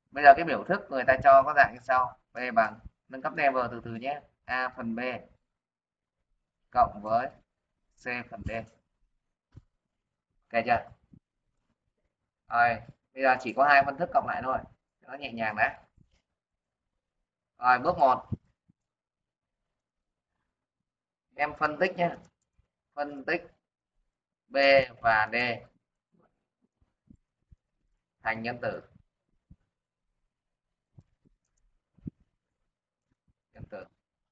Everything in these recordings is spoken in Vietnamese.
Bây giờ cái biểu thức người ta cho có dạng như sau: B bằng, nâng cấp level từ từ nhé, A phần B cộng với C phần D. Ok chưa? Rồi, bây giờ chỉ có hai phân thức cộng lại thôi, nó nhẹ nhàng đấy. Rồi, bước 1 em phân tích nhé, phân tích B và D thành nhân tử. Nhân tử.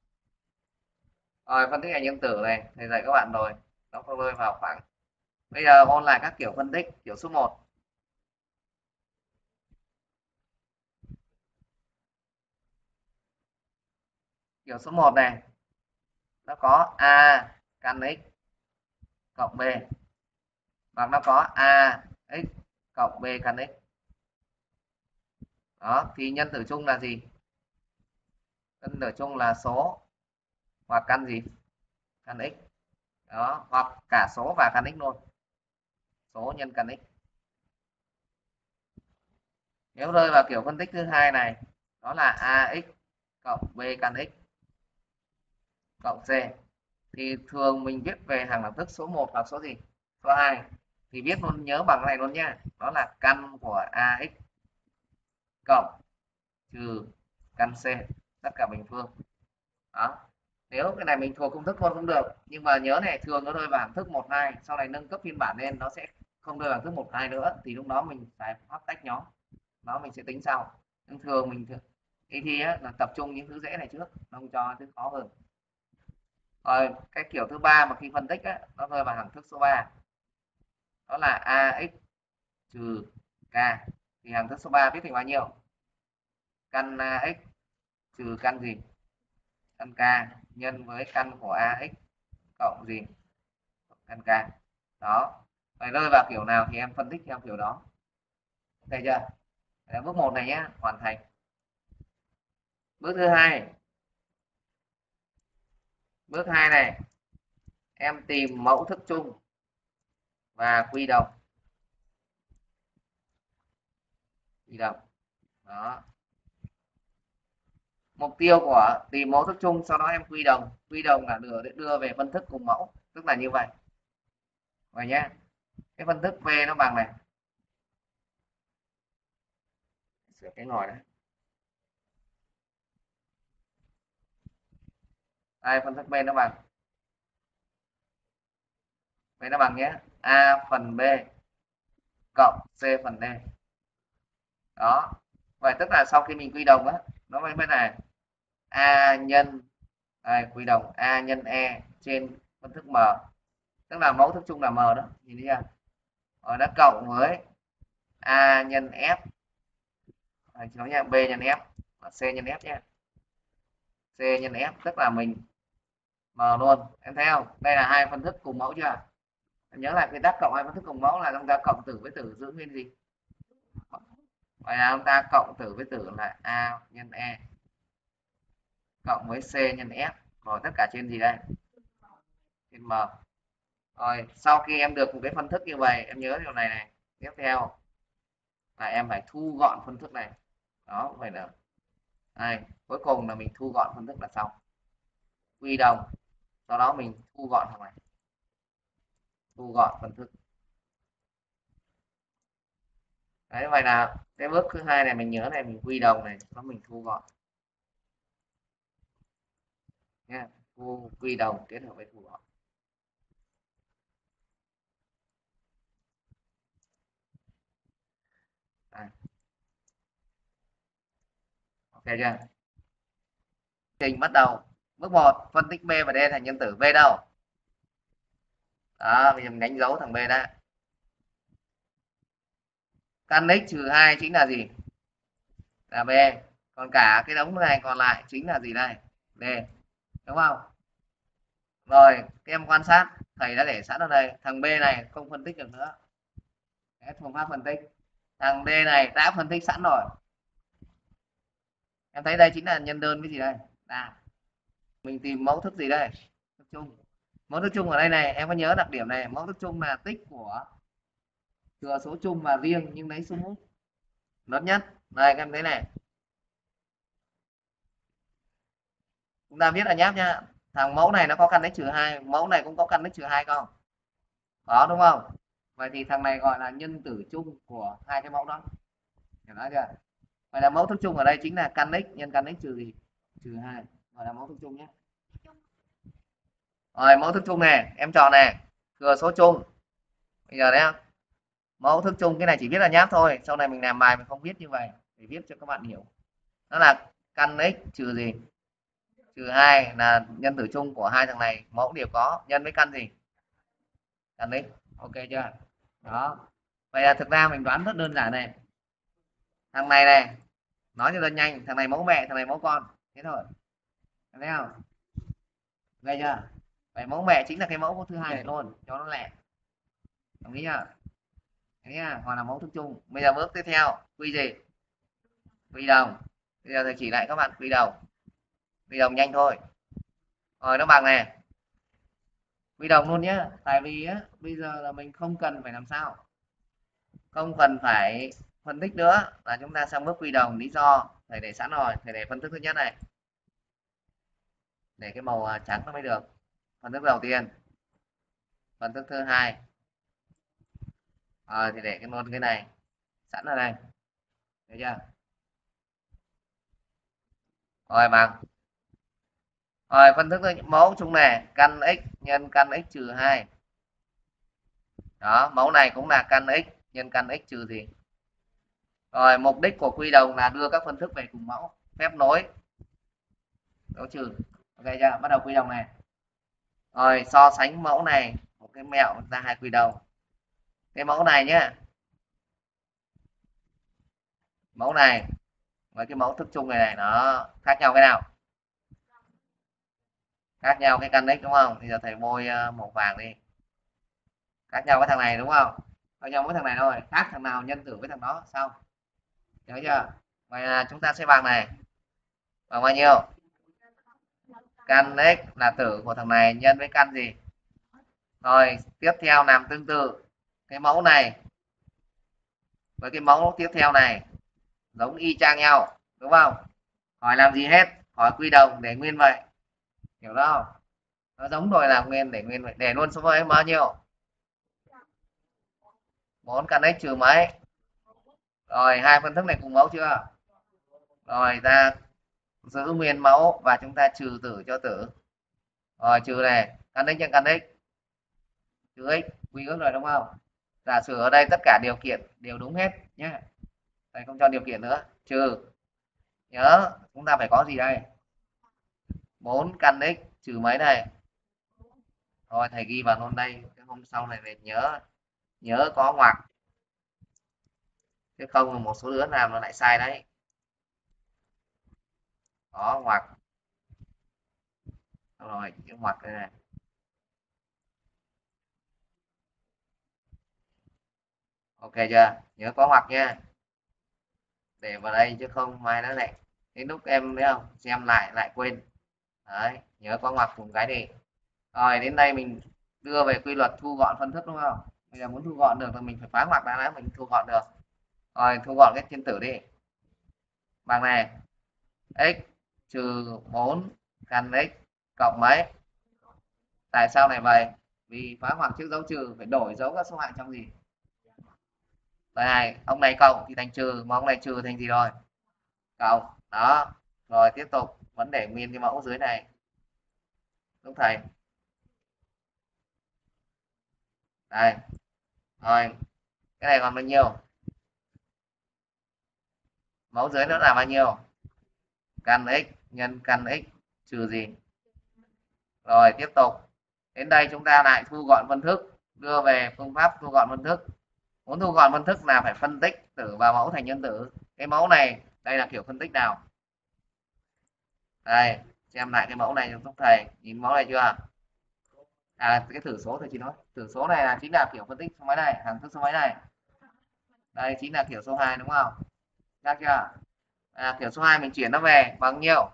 Rồi, phân tích thành nhân tử này, thầy dạy các bạn rồi, nó không rơi vào khoảng. Bây giờ ôn lại các kiểu phân tích. Kiểu số 1. Kiểu số 1 này, nó có A căn x cộng B, hoặc nó có A x cộng B căn x. Đó, thì nhân tử chung là gì? Nhân tử chung là số hoặc căn gì? Căn x. Đó, hoặc cả số và căn x luôn. Số nhân căn x. Nếu rơi vào kiểu phân tích thứ hai này, đó là ax cộng b căn x cộng c, thì thường mình viết về hàng đẳng thức số 1 hoặc số gì? Số 2. Thì viết luôn, nhớ bằng cái này luôn nhá. Đó là căn của ax cộng trừ căn c tất cả bình phương. Đó. Nếu cái này mình thuộc công thức luôn cũng được, nhưng mà nhớ này, thường nó rơi vào hàng thức 1 2, sau này nâng cấp phiên bản lên nó sẽ không rơi vào thức 1 2 nữa, thì lúc đó mình phải pháp tách nhóm. Đó mình sẽ tính sau. Nhưng thường mình đi thi á, là tập trung những thứ dễ này trước, nó không cho thứ khó hơn. Rồi cái kiểu thứ ba mà khi phân tích á, nó rơi vào hàng thức số 3, đó là ax trừ k. Thì hàng thức số 3 viết thành bao nhiêu? Căn ax trừ căn gì? Căn k nhân với căn của ax cộng gì? Căn k. Đó. Vậy rơi vào kiểu nào thì em phân tích theo kiểu đó. Ok chưa? Đấy, bước 1 này nhé, hoàn thành. Bước thứ hai. Bước 2 này, em tìm mẫu thức chung và quy đồng. Quy đồng. Đó. Mục tiêu của tìm mẫu thức chung, sau đó em quy đồng. Quy đồng là đưa về phân thức cùng mẫu, tức là như vậy. Rồi nhé. Cái phân thức V nó bằng này. Sửa cái ngòi đấy. Đây, phân thức V nó bằng. V nó bằng nhé. A phần B cộng C phần D. Đó. Vậy tức là sau khi mình quy đồng á, nó mới này. A nhân, đây, quy đồng A nhân E trên phân thức M. Tức là mẫu thức chung là M đó. Nhìn thấy chưa? Rồi nó cộng với A nhân F. Đây, nói nha, B nhân F và C nhân F nhé. C nhân F tức là mình M luôn. Em thấy không? Đây là hai phân thức cùng mẫu chưa? Nhớ lại quy tắc cộng hai phân thức cùng mẫu là chúng ta cộng tử với tử giữ nguyên gì? Vậy là chúng ta cộng tử với tử là A nhân E cộng với C nhân F, rồi tất cả trên gì đây? Trên M. Rồi sau khi em được một cái phân thức như vậy, em nhớ điều này này. Tiếp theo là em phải thu gọn phân thức này. Đó, vậy là đây, cuối cùng là mình thu gọn phân thức là xong. Quy đồng, sau đó mình thu gọn thằng này. Thu gọn phân thức. Đấy, vậy là cái bước thứ hai này mình nhớ này, mình quy đồng này, nó mình thu gọn nha. Quy đồng kết hợp với thu gọn. Đây. Ok chưa? Trình bắt đầu. Bước 1, phân tích B và D thành nhân tử. B đâu? Đó, bây giờ mình đánh dấu thằng B đã. Căn x trừ 2 chính là gì? Là B. Còn cả cái đống này còn lại chính là gì đây? D. Đúng không? Rồi, các em quan sát, thầy đã để sẵn ở đây. Thằng B này không phân tích được nữa. Hết phương pháp phân tích. Thằng D này đã phân tích sẵn rồi. Em thấy đây chính là nhân đơn với gì đây? Đa. Mình tìm mẫu thức gì đây? Thức chung. Mẫu thức chung ở đây này, em có nhớ đặc điểm này, mẫu thức chung là tích của thừa số chung và riêng nhưng lấy số mũ lớn nhất. Đây các em thấy này, chúng ta viết là nháp nhá. Thằng mẫu này nó có căn x-2, mẫu này cũng có căn x-2 không? Có đúng không? Vậy thì thằng này gọi là nhân tử chung của hai cái mẫu đó. Hiểu nói chưa? Vậy là mẫu thức chung ở đây chính là căn x nhân căn x trừ gì? Trừ 2. Gọi là mẫu thức chung nhé. Rồi mẫu thức chung này, em chọn này, thừa số chung. Bây giờ đấy không? Mẫu thức chung cái này chỉ viết là nháp thôi, sau này mình làm bài mình không viết như vậy, để viết cho các bạn hiểu. Đó là căn x trừ gì? Trừ 2 là nhân tử chung của hai thằng này, mẫu đều có, nhân với căn gì? Căn x. Ok chưa? Đó. Vậy là thực ra mình đoán rất đơn giản này. Thằng này này, nói cho nó nhanh, thằng này mẫu mẹ, thằng này mẫu con. Thế thôi. Thấy không? Nghe chưa? Vậy mẫu mẹ chính là cái mẫu thứ hai này luôn, cho nó lẹ. Đồng ý chưa? Thế nha, hoặc là mẫu thức chung. Bây giờ bước tiếp theo, quy gì? Quy đồng. Bây giờ thầy chỉ lại các bạn quy đồng. Quy đồng nhanh thôi. Rồi nó bằng này. Quy đồng luôn nhé. Tại vì á, bây giờ là mình không cần phải làm sao? Không cần phải phân tích nữa, là chúng ta sang bước quy đồng. Lý do thầy để sẵn rồi, thầy để phân thức thứ nhất này. Để cái màu trắng nó mới được. Phân thức đầu tiên. Phân thức thứ hai. Thì để cái luôn cái này sẵn ở đây. Được chưa? Rồi bằng. Rồi phân thức mẫu chung này, căn x nhân căn x trừ 2. Đó, mẫu này cũng là căn x nhân căn x trừ gì? Rồi mục đích của quy đồng là đưa các phân thức về cùng mẫu, phép nối dấu trừ. Ok chưa? Bắt đầu quy đồng này. Rồi so sánh mẫu này, một cái mẹo ra hai quy đồng. Cái mẫu này nhá. Mẫu này với cái mẫu thức chung này nó khác nhau cái nào? Khác nhau cái căn x đúng không? Bây giờ thầy bôi màu vàng đi. Khác nhau với thằng này đúng không? Khác nhau với thằng này thôi, khác thằng nào nhân tử với thằng đó xong. Nhớ chưa? Vậy là chúng ta sẽ bằng này. Bằng bao nhiêu? Căn x là tử của thằng này nhân với căn gì? Rồi, tiếp theo làm tương tự. Cái mẫu này với cái mẫu tiếp theo này giống y chang nhau, đúng không? Hỏi làm gì hết, hỏi quy đồng để nguyên vậy. Hiểu không? Nó giống rồi làm nguyên để nguyên vậy. Để luôn số với bao nhiêu? 4 căn x trừ mấy? Rồi, hai phân thức này cùng mẫu chưa? Rồi ta giữ nguyên mẫu và chúng ta trừ tử cho tử. Rồi trừ này, căn x nhân căn x. Trừ x quy ước rồi đúng không? Giả sử ở đây tất cả điều kiện đều đúng hết nhé. Thầy không cho điều kiện nữa. Trừ. Nhớ chúng ta phải có gì đây? 4 căn x trừ mấy này? Thôi thầy ghi vào luôn đây. Cái hôm sau này về nhớ có ngoặc. Chứ không một số đứa làm nó lại sai đấy. Có ngoặc. Rồi chữ ngoặc đây này. Ok chưa? Nhớ có ngoặc nha. Để vào đây chứ không mai nó lại đến lúc em thấy không? Xem lại quên. Đấy, nhớ có ngoặc cùng cái đi. Rồi đến đây mình đưa về quy luật thu gọn phân thức đúng không? Bây giờ muốn thu gọn được thì mình phải phá ngoặc ra đã mình thu gọn được. Rồi thu gọn cái thiên tử đi. Bằng này. X trừ 4 căn x cộng mấy? Tại sao này vậy? Vì phá ngoặc trước dấu trừ phải đổi dấu các số hạng trong gì? Đây này, ông này cộng thì thành trừ, mà ông này trừ thành gì rồi? Cộng. Đó. Rồi tiếp tục vẫn để nguyên cái mẫu dưới này. Đúng thầy. Đây. Rồi. Cái này còn bao nhiêu? Mẫu dưới nó là bao nhiêu? Căn x nhân căn x trừ gì? Rồi tiếp tục. Đến đây chúng ta lại thu gọn phân thức, đưa về phương pháp thu gọn phân thức. Muốn thu gọn phân thức là phải phân tích tử và mẫu thành nhân tử. Cái mẫu này, đây là kiểu phân tích nào? Đây, xem lại cái mẫu này giúp thầy. Nhìn mẫu này chưa? Cái thử số thầy chỉ nói. Thử số này là chính là kiểu phân tích số mấy này, hàng thức số mấy này. Đây chính là kiểu số 2 đúng không? Chắc chưa? Kiểu số 2 mình chuyển nó về bằng nhiêu?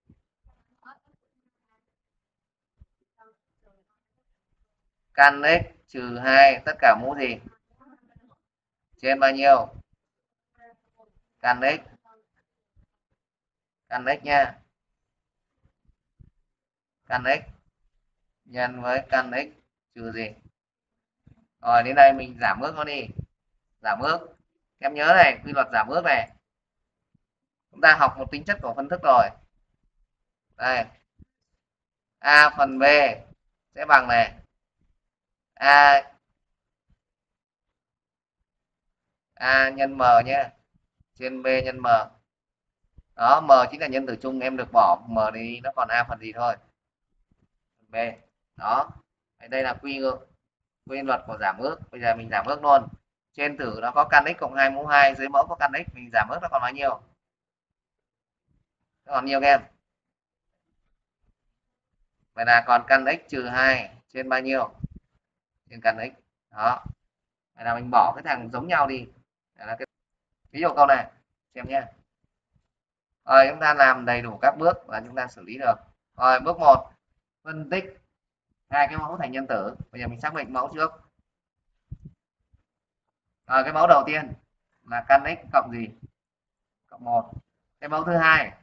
Căn x trừ 2 tất cả mũ gì? Trên bao nhiêu? căn x nha, căn x nhân với căn x trừ gì. Rồi đến đây mình giảm ước nó đi, giảm ước. Em nhớ này, quy luật giảm ước này. Chúng ta học một tính chất của phân thức rồi. Đây. A phần B sẽ bằng này. A nhân M nhé. Trên B nhân M. Đó, M chính là nhân tử chung, em được bỏ M đi, nó còn A phần gì thôi. B. Đó. Đây là quy luật của giảm ước. Bây giờ mình giảm ước luôn. Trên tử nó có căn x cộng 2 mũ 2, dưới mẫu có căn x, mình giảm ước nó còn bao nhiêu? Nó còn nhiêu các em? Vậy là còn căn x trừ 2 trên bao nhiêu? Trên căn x. Đó. Vậy là mình bỏ cái thằng giống nhau đi. Đây là cái ví dụ câu này xem nhé. Rồi chúng ta làm đầy đủ các bước là chúng ta xử lý được. Rồi bước 1, phân tích hai cái mẫu thành nhân tử. Bây giờ mình xác định mẫu trước. Rồi cái mẫu đầu tiên là căn x cộng gì? Cộng 1. Cái mẫu thứ hai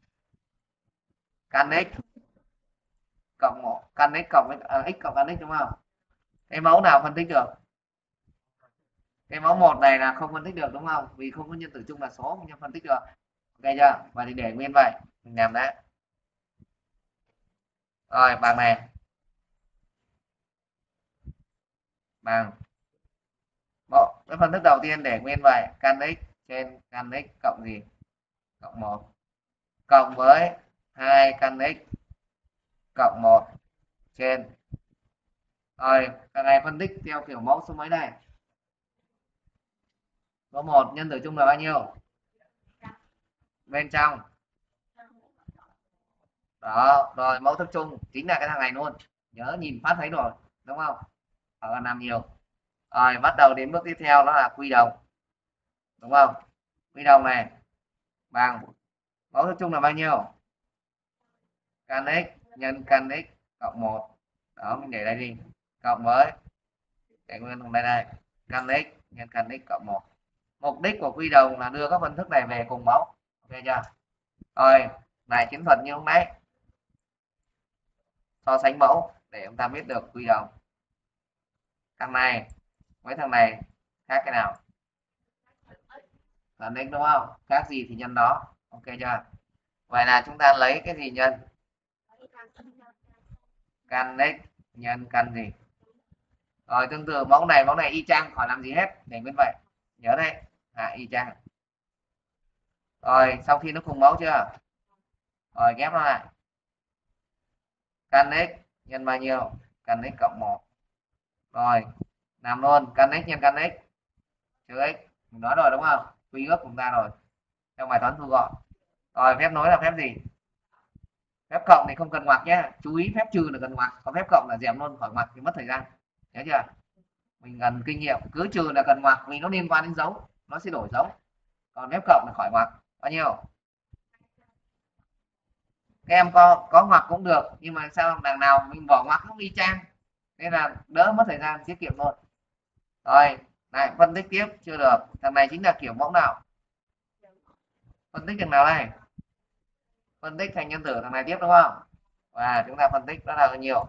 căn x cộng 1, căn x cộng x cộng căn x đúng không? Cái mẫu nào phân tích được? Cái mẫu 1 này là không phân tích được đúng không? Vì không có nhân tử chung là số, không phân tích được. Ok chưa? Và thì để nguyên vậy. Mình làm đã. Rồi bằng này. Bằng cái phân thức đầu tiên để nguyên vậy, căn x trên căn x cộng gì? Cộng 1 cộng với 2 căn x cộng 1 trên. Rồi, cái này phân tích theo kiểu mẫu số mấy đây? Số 1 nhân tử chung là bao nhiêu? Bên trong. Đó, rồi mẫu thức chung chính là cái thằng này luôn. Nhớ nhìn phát thấy rồi, đúng không? Ở làm nhiều. Rồi, bắt đầu đến bước tiếp theo đó là quy đồng. Đúng không? Quy đồng này bằng mẫu thức chung là bao nhiêu? Căn x nhân căn x cộng 1. Đó, mình để đây đi. Cộng với để nguyên thằng đây này, căn x nhân căn x cộng 1. Mục đích của quy đồng là đưa các phân thức này về cùng mẫu. Ok chưa? Rồi, lại chiến thuật như lúc nãy. So sánh mẫu để chúng ta biết được quy đồng. Thằng này với thằng này khác cái nào? Là x đúng không? Khác gì thì nhân đó. Ok chưa? Vậy là chúng ta lấy cái gì nhân? Căn x nhân căn gì? Rồi tương tự mẫu này y chang, khỏi làm gì hết, để nguyên vậy. Nhớ đấy, y chang. Rồi sau khi nó cùng mẫu chưa? Rồi ghép nó lại. Căn x nhân bao nhiêu? Căn x cộng 1. Rồi, làm luôn căn x nhân căn x trừ x. Mình nói rồi đúng không? Quy ước của ta rồi. Trong bài toán thu gọn. Rồi phép nối là phép gì? Phép cộng thì không cần ngoặc nhé. Chú ý phép trừ là cần ngoặc, còn phép cộng là dẹp luôn khỏi ngoặc thì mất thời gian. Nhớ chưa? Mình cần kinh nghiệm, cứ trừ là cần ngoặc vì nó liên quan đến dấu, nó sẽ đổi dấu. Còn phép cộng là khỏi ngoặc. Bao nhiêu? Các em có ngoặc cũng được, nhưng mà sao đằng nào mình bỏ ngoặc cũng y chang, nên là đỡ mất thời gian, tiết kiệm luôn. Rồi lại phân tích tiếp, chưa được. Thằng này chính là kiểu mẫu nào? Phân tích thằng nào đây? Phân tích thành nhân tử thằng này tiếp đúng không? Và chúng ta phân tích đó là bao nhiêu?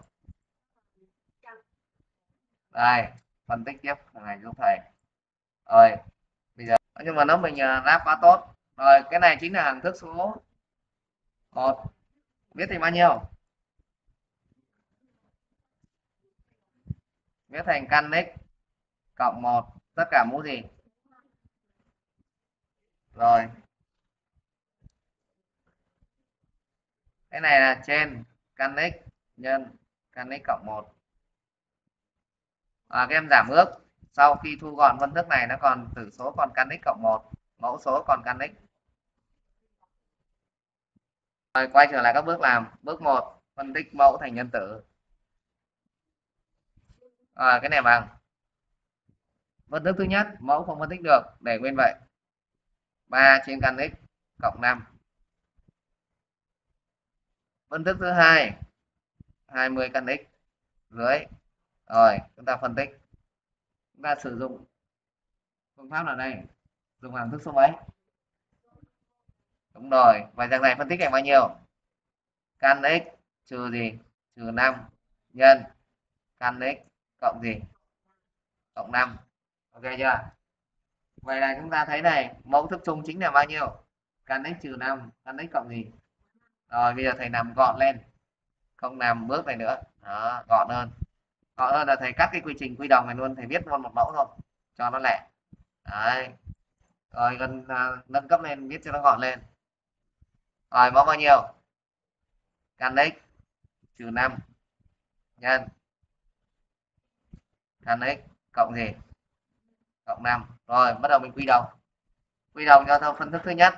Đây, phân tích tiếp thằng này giúp thầy. Rồi bây giờ nhưng mà nó mình ráp quá tốt. Rồi cái này chính là hằng thức số 1. Viết thành bao nhiêu? Viết thành căn x cộng 1 tất cả mũ gì? Rồi cái này là trên căn x nhân căn x cộng 1. Các em giảm ước. Sau khi thu gọn phân thức này nó còn tử số còn căn x cộng 1, mẫu số còn căn x. Rồi quay trở lại các bước làm. Bước 1, phân tích mẫu thành nhân tử. Cái này bằng phân thức thứ nhất, mẫu không phân tích được, để nguyên vậy. 3 trên căn x cộng 5. Phân thức thứ hai, 20 căn x dưới. Rồi chúng ta phân tích. Chúng ta sử dụng phương pháp là đây, dùng hàm thức số mấy? Đúng rồi. Vậy thằng này phân tích thành bao nhiêu? Căn x trừ gì? Trừ 5 nhân căn x cộng gì? Cộng 5. Ok chưa? Vậy là chúng ta thấy này, mẫu thức chung chính là bao nhiêu? Căn x trừ 5, căn x cộng gì? Rồi bây giờ thầy làm gọn lên. Không làm bước này nữa. Đó, gọn hơn. Gọn hơn là thầy cắt cái quy trình quy đồng này luôn, thầy viết luôn một mẫu thôi cho nó lẹ. Đấy. Rồi gần nâng cấp lên viết cho nó gọn lên. Rồi mẫu bao nhiêu? Căn x trừ 5 nhân căn x cộng gì? Cộng 5. Rồi bắt đầu mình quy đồng. Quy đồng cho theo phân thức thứ nhất.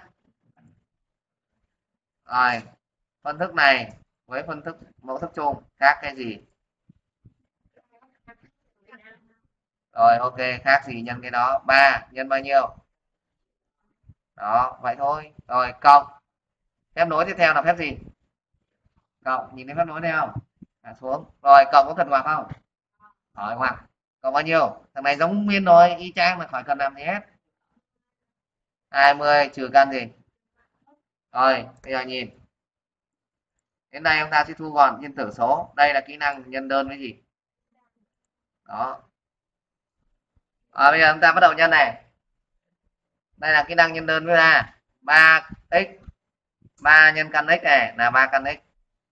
Rồi, phân thức này với phân thức mẫu thức chung khác cái gì? Rồi ok, khác gì nhân cái đó. 3 nhân bao nhiêu? Đó, vậy thôi. Rồi cộng. Phép nối tiếp theo là phép gì? Cộng, nhìn thấy phép nối đây không? Xuống. Rồi cộng có cần ngoặc không? Hỏi ngoặc. Cộng bao nhiêu? Thằng này giống nguyên rồi, y chang là khỏi cần làm gì hết. 20 trừ căn gì? Rồi, bây giờ nhìn. Đến đây chúng ta sẽ thu gọn nhân tử số. Đây là kỹ năng nhân đơn với gì? Đó. Bây giờ chúng ta bắt đầu nhân này. Đây là kỹ năng nhân đơn với 3x. 3 nhân căn x này là 3 căn x.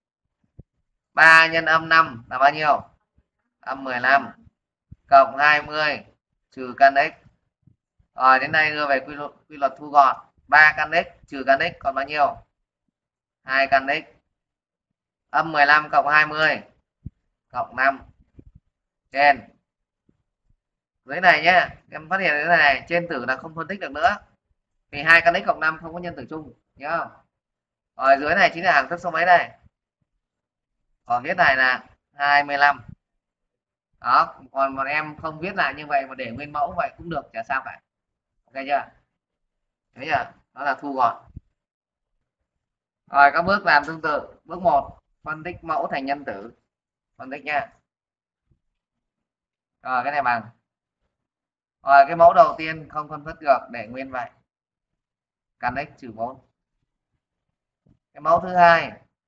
3 nhân âm 5 là bao nhiêu? Âm 15 cộng 20 trừ căn x. Rồi đến đây đưa về quy luật thu gọn. 3 căn x trừ căn x còn bao nhiêu? 2 căn x. Âm 15 cộng 20 cộng 5 trên dưới này nhé. Em phát hiện thế này, trên tử là không phân tích được nữa. Vì 2 căn x cộng 5 không có nhân tử chung, nhớ không? Rồi dưới này chính là hàng thức số mấy đây? Còn viết này là 25. Đó, còn bọn em không viết lại như vậy mà để nguyên mẫu vậy cũng được, chả sao cả. Ok chưa? Thấy chưa? Đó là thu gọn. Rồi các bước làm tương tự. Bước 1, phân tích mẫu thành nhân tử. Phân tích nha. Rồi cái này bằng. Rồi cái mẫu đầu tiên không phân tích được để nguyên vậy. Căn x trừ 4. Cái mẫu thứ hai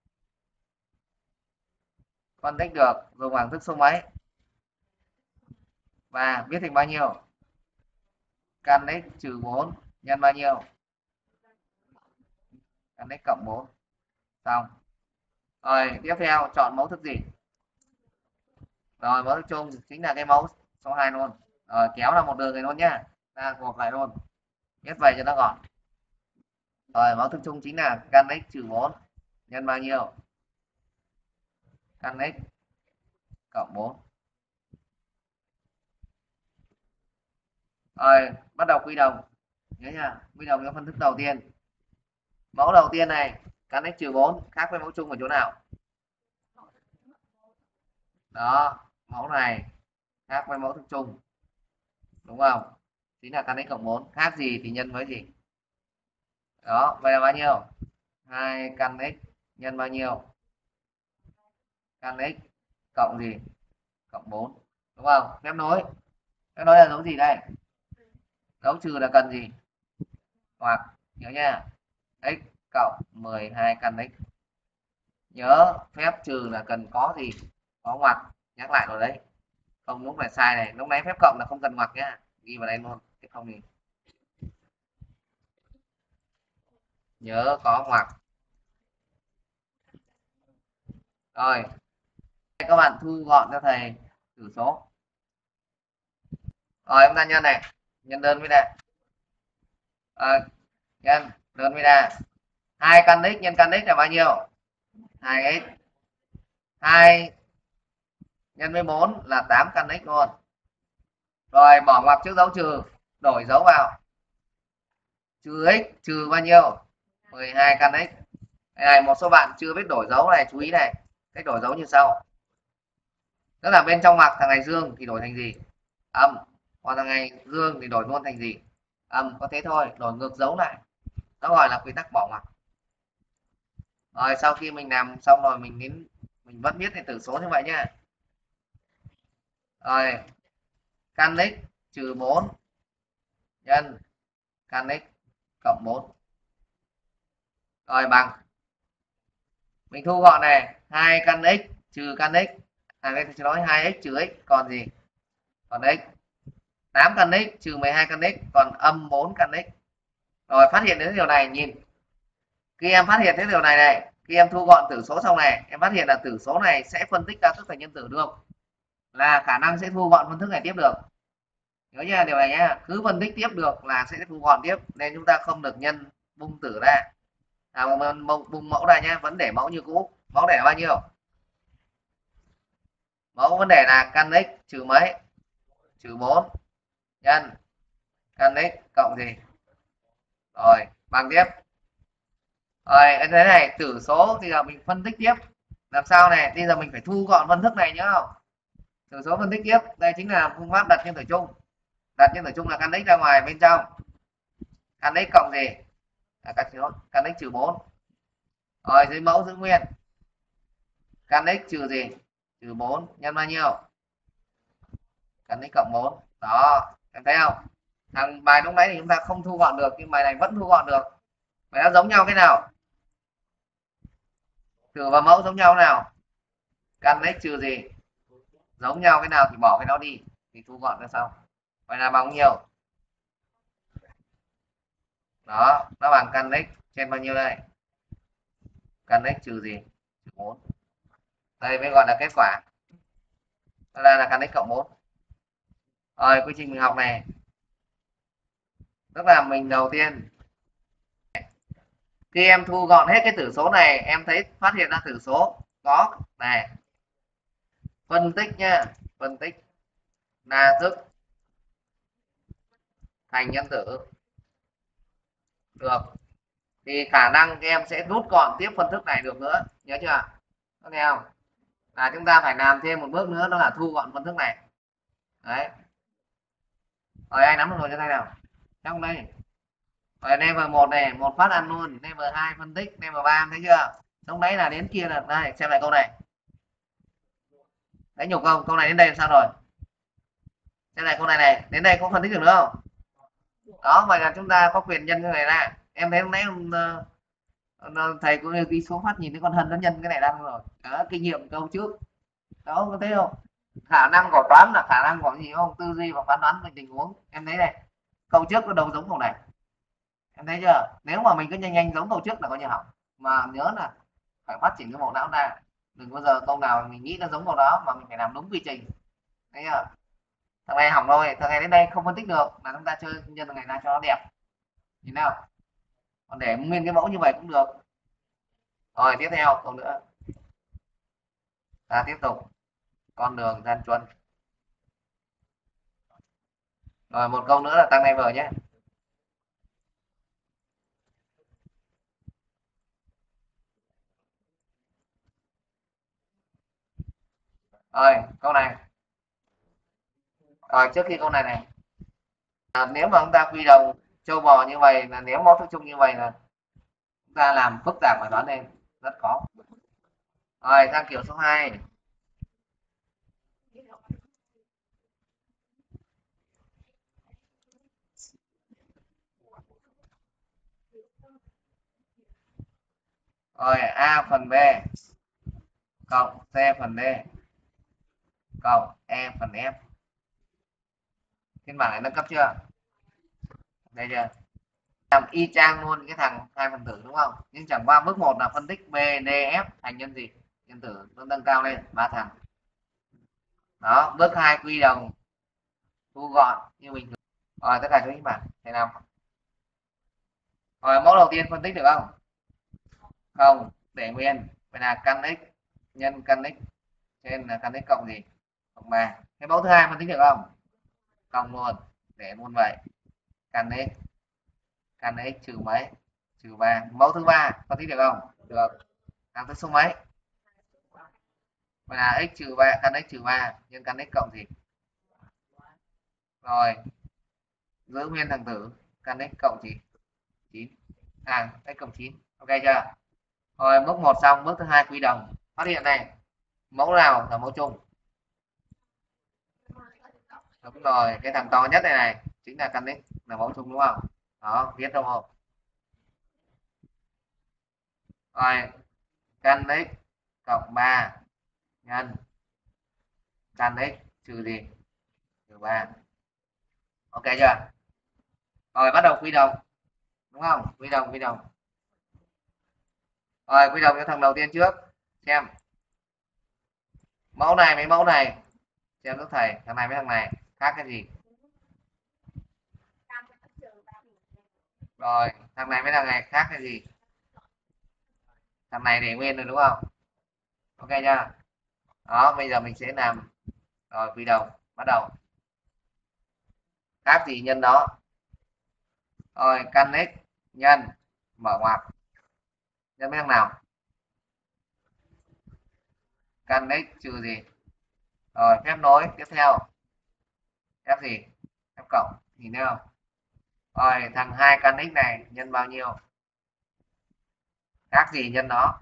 phân tích được dùng hàng thức số mấy? Và viết thành bao nhiêu? Căn x trừ 4 nhân bao nhiêu? Căn x cộng 4. Xong. Rồi tiếp theo chọn mẫu thức gì? Rồi mẫu thức chung chính là cái mẫu số 2 luôn. Rồi kéo là một đường này luôn nhá. Ta gộp lại luôn. Viết vậy cho nó gọn. Rồi mẫu thức chung chính là căn x trừ 4 nhân bao nhiêu? Căn x cộng 4. Rồi bắt đầu quy đồng. Nhớ nha, quy đồng cho phân thức đầu tiên. Mẫu đầu tiên này, căn x trừ 4 khác với mẫu chung ở chỗ nào? Đó, mẫu này khác với mẫu thức chung. Đúng không? Chính là căn x cộng 4, khác gì thì nhân với gì? Đó, vậy là bao nhiêu? 2 căn x nhân bao nhiêu? Căn x cộng gì? Cộng 4. Đúng không? Phép nối. Phép nối là dấu gì đây? Dấu trừ là cần gì? Hoặc nhớ nha. X cộng 12 căn x. Nhớ phép trừ là cần có gì? Có ngoặc. Nhắc lại rồi đấy. Không lúc này sai này. Lúc nãy phép cộng là không cần ngoặc nhá. Ghi vào đây luôn. Chứ không thì nhớ có ngoặc. Rồi. Các bạn thu gọn cho thầy tử số. Rồi chúng ta nhân này. Nhân đơn với đây. Nhân đơn với đa. 2 căn x nhân căn x là bao nhiêu? 2x. 2 nhân với 4 là 8 căn x luôn. Rồi bỏ ngoặc trước dấu trừ, đổi dấu vào. Trừ x trừ bao nhiêu? 12 căn x. Này một số bạn chưa biết đổi dấu này, chú ý này. Cách đổi dấu như sau. Tức là bên trong ngoặc thằng này dương thì đổi thành gì? Âm. Còn thằng này dương thì đổi luôn thành gì? Âm. Có thế thôi, đổi ngược dấu lại. Nó gọi là quy tắc bỏ ngoặc. Rồi sau khi mình làm xong rồi mình vẫn viết thành tử số như vậy nhá. Rồi căn x trừ 4 nhân căn x cộng 4. Rồi bằng, mình thu gọn này, 2 căn x trừ căn x, đây tôi nói 2x trừ x còn gì, còn x, 8 căn x trừ 12 căn x còn âm 4 căn x. Rồi phát hiện đến điều này, nhìn khi em phát hiện đến điều này này, khi em thu gọn tử số xong này, em phát hiện là tử số này sẽ phân tích ra thức thành nhân tử được, là khả năng sẽ thu gọn phân thức này tiếp được. Nhớ nha điều này nhá, cứ phân tích tiếp được là sẽ thu gọn tiếp, nên chúng ta không được nhân bung tử ra, bung mẫu ra nhá, vẫn để mẫu như cũ. Mẫu để là bao nhiêu? Mẫu vấn đề là căn x trừ mấy, trừ 4 nhân căn x cộng gì, rồi bằng tiếp. Rồi anh thấy này, tử số thì giờ mình phân tích tiếp làm sao này, bây giờ mình phải thu gọn phân thức này nhớ không, tử số phân tích tiếp, đây chính là phương pháp đặt nhân tử chung. Đặt nhân tử chung là căn x ra ngoài bên trong, căn x cộng gì, căn x trừ 4, rồi dưới mẫu giữ nguyên, căn x trừ gì, trừ 4 nhân bao nhiêu, căn x cộng 4. Đó em thấy không, thằng bài lúc nãy thì chúng ta không thu gọn được, nhưng bài này vẫn thu gọn được. Vậy nó giống nhau cái nào, tử và mẫu giống nhau nào, căn x trừ gì, giống nhau cái nào thì bỏ cái đó đi thì thu gọn ra xong. Vậy là bằng nhiêu, đó nó bằng căn x trên bao nhiêu đây, căn x trừ gì, trừ 4. Đây mới gọi là kết quả, đây là căn x cộng 4. Rồi quy trình mình học này, tức là mình đầu tiên khi em thu gọn hết cái tử số này, em thấy phát hiện ra tử số có này, phân tích nhá, phân tích là thức thành nhân tử được, thì khả năng em sẽ rút gọn tiếp phân thức này được nữa, nhớ chưa, có nghe không, là chúng ta phải làm thêm một bước nữa, đó là thu gọn phân thức này. Đấy, rồi ai nắm được rồi cho tay nào, trong đây. Rồi level 1 này, một phát ăn luôn, level 2 phân tích, level 3 thấy chưa, lúc đấy là đến kia là đây, xem lại câu này, đấy nhục không, câu này đến đây làm sao rồi, xem lại câu này này, đến đây có phân tích được nữa không, đó vậy là chúng ta có quyền nhân cái này ra. Em thấy lúc nãy thầy cũng ghi số phát nhìn thấy con Hân nó nhân cái này ra rồi đó, kinh nghiệm câu trước đó, có thấy không, khả năng của toán là khả năng của gì không, tư duy và phán đoán về tình huống. Em thấy này, câu trước nó đâu giống câu này, em thấy chưa, nếu mà mình cứ nhanh nhanh giống câu trước là coi như hỏng, mà nhớ là phải phát triển cái bộ não ra, đừng bao giờ câu nào mình nghĩ nó giống câu đó, mà mình phải làm đúng quy trình. Thấy chưa, thằng này hỏng rồi, thằng này đến đây không phân tích được là chúng ta chơi nhân thằng này ra cho nó đẹp, nhìn nào, còn để nguyên cái mẫu như vậy cũng được. Rồi tiếp theo câu nữa, ta tiếp tục con đường gian truân. Rồi một câu nữa là tăng level nhé. Rồi câu này, rồi trước khi câu này này, nếu mà chúng ta quy đồng châu bò như vậy, là nếu mẫu thức chung như vậy là chúng ta làm phức tạp bài toán lên rất khó. Rồi sang kiểu số 2. Rồi a phần b cộng c phần d cộng e phần f. Phiên bản này nâng cấp chưa, đây chưa, làm y chang luôn cái thằng hai phần tử đúng không, nhưng chẳng qua bước 1 là phân tích b d f thành nhân gì, nhân tử, nó nâng cao lên 3 thằng. Đó, bước 2 quy đồng thu gọn như bình thường. Rồi tất cả các bạn thầy làm. Rồi mẫu đầu tiên phân tích được không, không, để nguyên, vậy là căn x nhân căn x trên là căn x cộng gì, cộng 3. Cái mẫu thứ hai phân tích được không, cộng luôn, để luôn vậy, căn x trừ mấy, trừ 3. Mẫu thứ ba phân tích được không, được, làm tới số mấy, vậy là x trừ 3, căn x trừ 3 nhân căn x cộng gì, rồi giữ nguyên thằng tử căn x cộng gì, 9, x cộng 9. Ok chưa, rồi bước 1 xong, bước thứ hai quy đồng, phát hiện này, mẫu nào là mẫu chung, đúng rồi, cái thằng to nhất này này chính là căn x là mẫu chung đúng không, đó viết đúng không. Rồi căn x cộng 3 nhân căn x trừ gì? Trừ 3. Ok chưa? Rồi bắt đầu quy đồng. Đúng không? Quy đồng, quy đồng. Rồi quy đồng cho thằng đầu tiên trước. Xem. Mẫu này với mẫu này. Xem giúp thầy, thằng này với thằng này khác cái gì? Rồi, thằng này với thằng này khác cái gì? Thằng này để nguyên rồi đúng không? Ok chưa? Đó, bây giờ mình sẽ làm rồi quy đồng, bắt đầu. Khác gì nhân đó. Rồi căn x nhân mở ngoặc nhân với thằng nào? Căn x trừ gì? Rồi phép nối tiếp theo. Phép gì? Phép cộng thì nêu. Rồi thằng 2 căn x này nhân bao nhiêu? Khác gì nhân nó?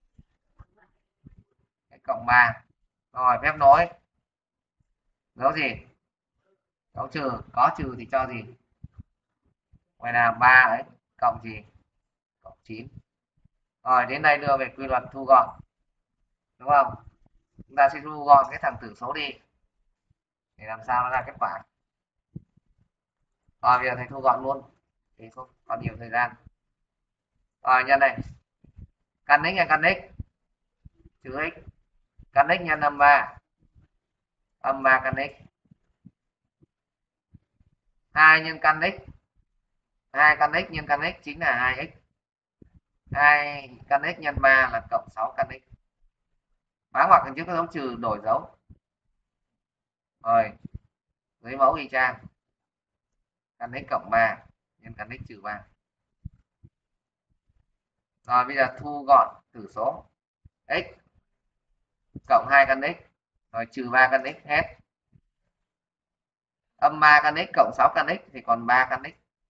Cộng 3. Rồi phép nối. Dấu gì? Dấu trừ, có trừ thì cho gì? Vậy là 3 ấy, cộng gì? Cộng 9. Rồi đến đây đưa về quy luật thu gọn. Đúng không? Chúng ta sẽ thu gọn cái thằng tử số đi để làm sao nó ra kết quả. Rồi bây giờ thầy thu gọn luôn thì không còn nhiều thời gian. Rồi nhân đây. Căn x nhân căn x trừ x. Căn x nhân âm 3. Âm 3 căn x. 2 nhân căn x. 2 căn x nhân căn x chính là 2x. 2 căn x nhân 3 là cộng 6 căn x. Phá ngoặc trước có dấu trừ đổi dấu. Rồi dưới mẫu y chang. Căn x cộng 3 nhân căn x trừ 3. Rồi bây giờ thu gọn tử số. X cộng 2 căn x rồi trừ 3 căn x hết. Âm 3 căn x cộng 6 căn x thì còn 3 căn x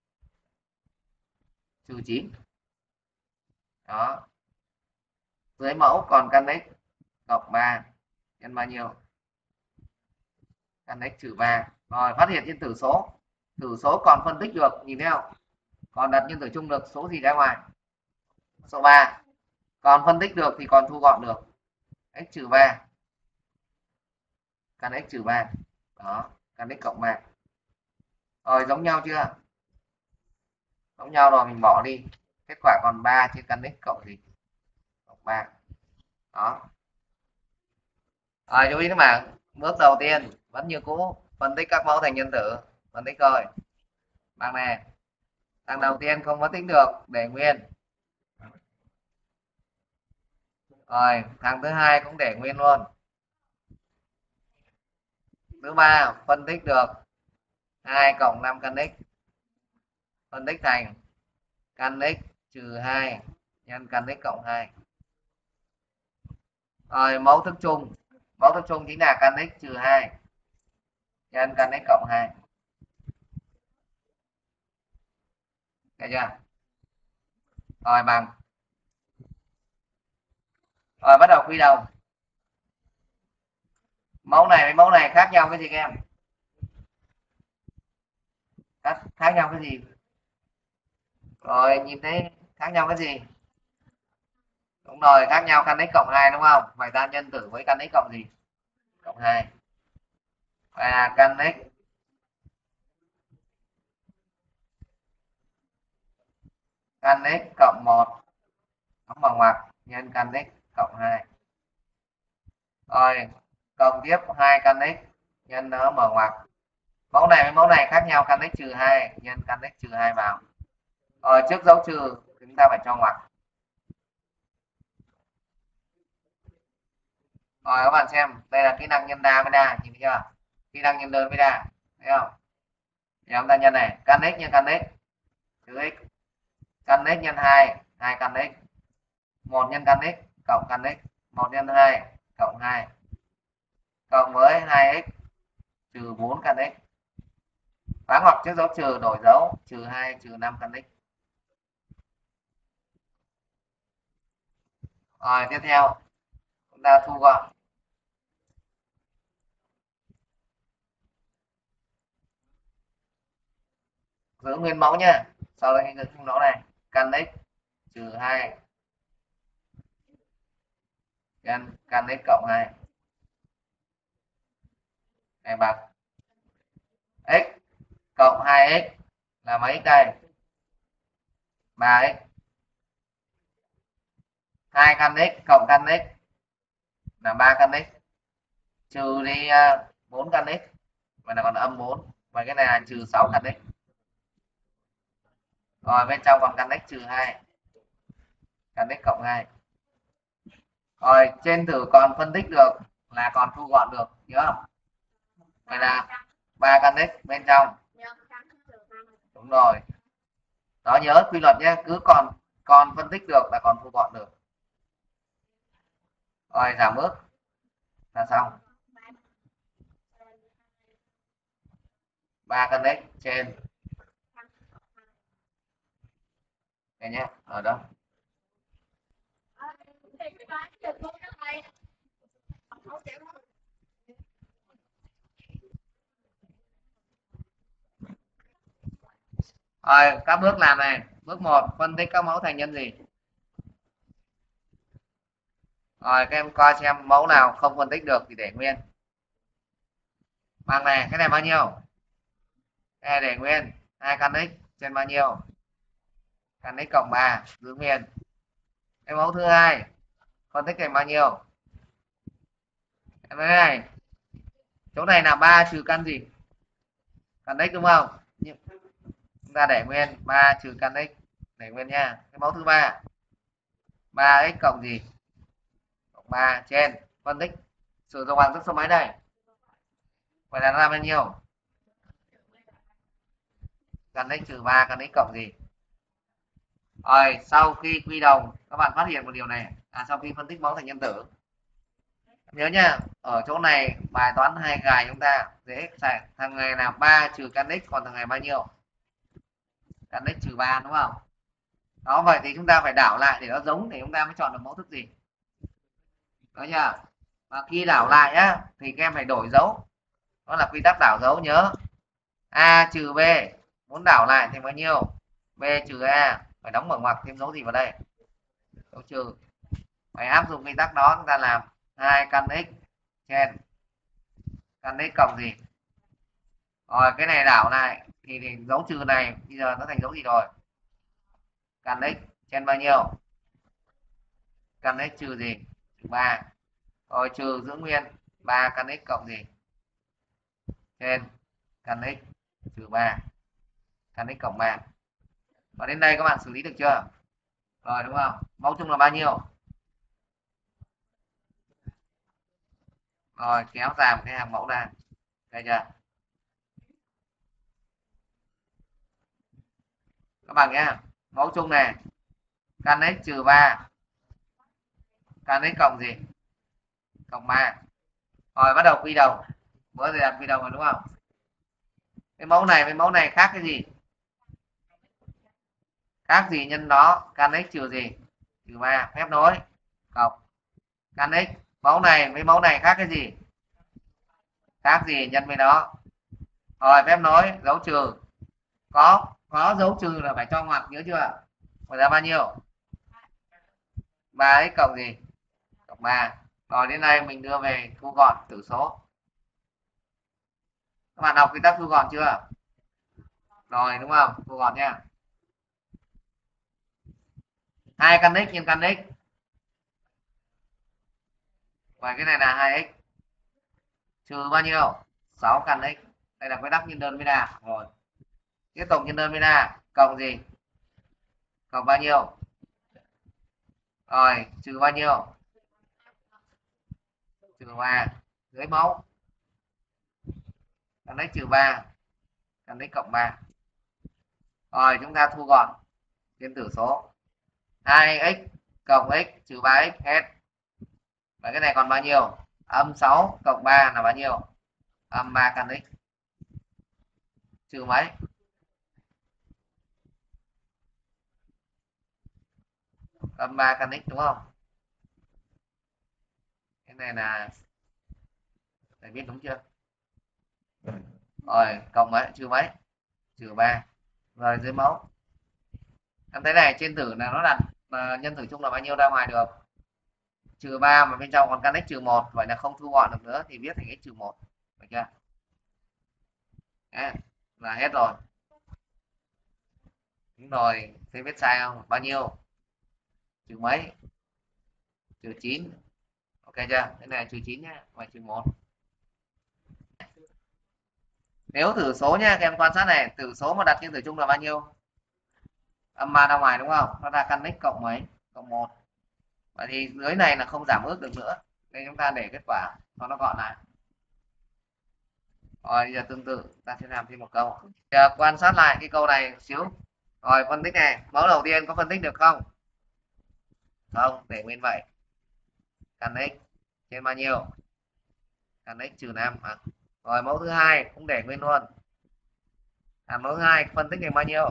trừ 9. Đó. Dưới mẫu còn căn x cộng 3 nhân bao nhiêu? Căn x trừ 3. Rồi phát hiện trên tử số. Tử số còn phân tích được, nhìn thấy không? Còn đặt nhân tử chung được số gì ra ngoài? Số 3. Còn phân tích được thì còn thu gọn được. X trừ 3. Căn x trừ 3. Đó, căn x cộng 3. Rồi giống nhau chưa? Giống nhau rồi mình bỏ đi. Kết quả còn 3 trên căn x cộng gì? Cộng 3. Đó. Rồi chú ý các bạn, bước đầu tiên vẫn như cũ, phân tích các mẫu thành nhân tử. Phân tích rồi. Bằng này. Thằng đầu tiên không phân tích được, để nguyên. Rồi, thằng thứ hai cũng để nguyên luôn. Thứ ba phân tích được 2 cộng 5 căn x. Phân tích thành căn x trừ 2 nhân căn x cộng 2. Rồi mẫu thức chung. Mẫu thức chung chính là căn x trừ 2 nhân căn x cộng 2. Được chưa? Rồi bằng. Rồi bắt đầu quy đồng. Mẫu này với mẫu này khác nhau cái gì các em? Khác nhau cái gì? Rồi nhìn thấy khác nhau cái gì? Đúng rồi, khác nhau căn x cộng 2 đúng không? Vậy ta nhân tử với căn x cộng gì? Cộng 2. Và căn x cộng 1 đóng bằng ngoặc nhân căn x cộng 2. Rồi cộng tiếp 2 căn x nhân nó mở ngoặc. Mẫu này với mẫu này khác nhau, căn x trừ 2 nhân căn x trừ 2 vào. Rồi trước dấu trừ chúng ta phải cho ngoặc. Rồi các bạn xem, đây là kỹ năng nhân đa với đa, nhìn thấy chưa? Kỹ năng nhân đơn với đa, thấy không? Thì chúng ta nhân này, căn x nhân căn x trừ x. Căn x nhân 2, 2 căn x. 1 nhân căn x cộng căn x, 1 nhân 2 cộng 2. Cộng với 2x trừ 4 căn x. Phá ngoặc trước dấu trừ đổi dấu, trừ 2 trừ 5 căn x. Rồi tiếp theo chúng ta thu gọn. Giữ nguyên mẫu nhá. Sau đây giữ nguyên mẫu này, căn x trừ 2 căn x cộng 2 này bằng x cộng 2x là mấy đây? 3x. 2 căn x cộng căn x là 3 căn x, trừ đi 4 căn x, vậy là còn âm 4, và cái này là trừ 6 căn x. Rồi bên trong còn căn x trừ 2, căn x cộng 2. Rồi trên thử còn phân tích được là còn thu gọn được, nhớ không? Vậy là 3 căn x bên trong. Đúng rồi. Đó, nhớ quy luật nhé, cứ còn phân tích được là còn thu gọn được. Rồi giảm ước là xong. 3 căn x trên đây nhé, ở đâu? Rồi các bước làm này. Bước 1 phân tích các mẫu thành nhân gì. Rồi các em coi xem mẫu nào không phân tích được thì để nguyên. Bằng này, cái này bao nhiêu? Cái này để nguyên, 2 căn x trên bao nhiêu? Căn x cộng 3 giữ nguyên. Cái mẫu thứ hai phân tích thành bao nhiêu? Cái này, chỗ này là 3 trừ căn gì? Căn x đúng không? Chúng ta để nguyên 3 trừ căn x để nguyên nha. Cái mẫu thứ ba 3x cộng gì? Cộng 3 trên phân tích sử dụng bằng thức số mấy đây? Vậy là nó ra bao nhiêu? Căn x trừ 3 căn x cộng gì? Rồi sau khi quy đồng các bạn phát hiện một điều này, sau khi phân tích mẫu thành nhân tử, nhớ nha, ở chỗ này bài toán hai gài chúng ta dễ xài. Thằng này là 3 trừ căn x, còn thằng này bao nhiêu? Căn x trừ 3 đúng không? Đó, vậy thì chúng ta phải đảo lại để nó giống thì chúng ta mới chọn được mẫu thức gì. Đó chưa? Và khi đảo lại á thì các em phải đổi dấu, đó là quy tắc đảo dấu. Nhớ a trừ b, muốn đảo lại thì bao nhiêu? B trừ a, phải đóng mở ngoặc thêm dấu gì vào đây? Dấu trừ. Phải áp dụng quy tắc đó, chúng ta làm 2 căn x trên căn x cộng gì. Rồi cái này đảo lại thì dấu trừ này bây giờ nó thành dấu gì rồi? Căn x trên bao nhiêu? Căn x trừ gì? Trừ 3. Rồi trừ giữ nguyên 3 căn x cộng gì? Trên căn x trừ 3 căn x cộng 3. Và đến đây các bạn xử lý được chưa? Rồi đúng không? Mẫu chung là bao nhiêu? Rồi kéo dài một cái hàng mẫu ra. Đây chưa? Các bạn nhé, mẫu chung này căn x trừ 3 căn x cộng gì? Cộng 3. Rồi bắt đầu quy đồng. Bữa giờ làm quy đồng rồi đúng không? Cái mẫu này với mẫu này khác cái gì? Khác gì nhân đó, căn x trừ gì? Trừ 3, phép nối cộng căn x. Mẫu này với mẫu này khác cái gì? Khác gì nhân với đó. Rồi phép nối dấu trừ, có dấu trừ là phải cho ngoặc, nhớ chưa? Vậy ra bao nhiêu? 3x cộng gì? Cộng 3. Rồi đến đây mình đưa về thu gọn tử số. Các bạn đọc quy tắc thu gọn chưa? Rồi đúng không? Thu gọn nha. 2 căn x nhân căn x. Và cái này là 2x trừ bao nhiêu? 6 căn x. Đây là quy tắc nhân đơn với đa. Rồi tiếp tục nhân đơn với đa, cộng gì? Cộng bao nhiêu? Rồi trừ bao nhiêu? Trừ 3 dưới mẫu căn x trừ 3 căn x cộng 3. Rồi chúng ta thu gọn trên tử số 2x cộng x trừ 3x hết. Và cái này còn bao nhiêu? Âm 6 cộng 3 là bao nhiêu? Âm 3 căn x trừ mấy? Âm 3 căn x đúng không? Cái này là thầy biết đúng chưa? Rồi cộng mấy? Trừ mấy? Trừ 3. Rồi dưới mẫu em thấy này, trên tử là nó đặt nhân tử chung là bao nhiêu ra ngoài được? trừ 3 mà bên trong còn căn x trừ 1, vậy là không thu gọn được nữa thì viết thành x trừ 1, được chưa? Đấy, là hết rồi. Đúng rồi, thế viết sai không? Bao nhiêu? Trừ mấy? Trừ 9. Ok chưa? Cái này trừ 9 nhá, và trừ 1. Nếu thử số nhá, các em quan sát này, thử số mà đặt trên tử chung là bao nhiêu? Âm 3 ra ngoài đúng không? Nó ra căn x cộng mấy? Cộng 1. Vậy thì dưới này là không giảm ước được nữa. Đây chúng ta để kết quả cho nó gọn lại. Rồi giờ tương tự ta sẽ làm thêm một câu. Giờ quan sát lại cái câu này một xíu. Rồi phân tích này, mẫu đầu tiên có phân tích được không? Không, để nguyên vậy. Căn x trên bao nhiêu? Căn x trừ 5 à? Rồi mẫu thứ hai cũng để nguyên luôn. Mẫu thứ hai phân tích được bao nhiêu?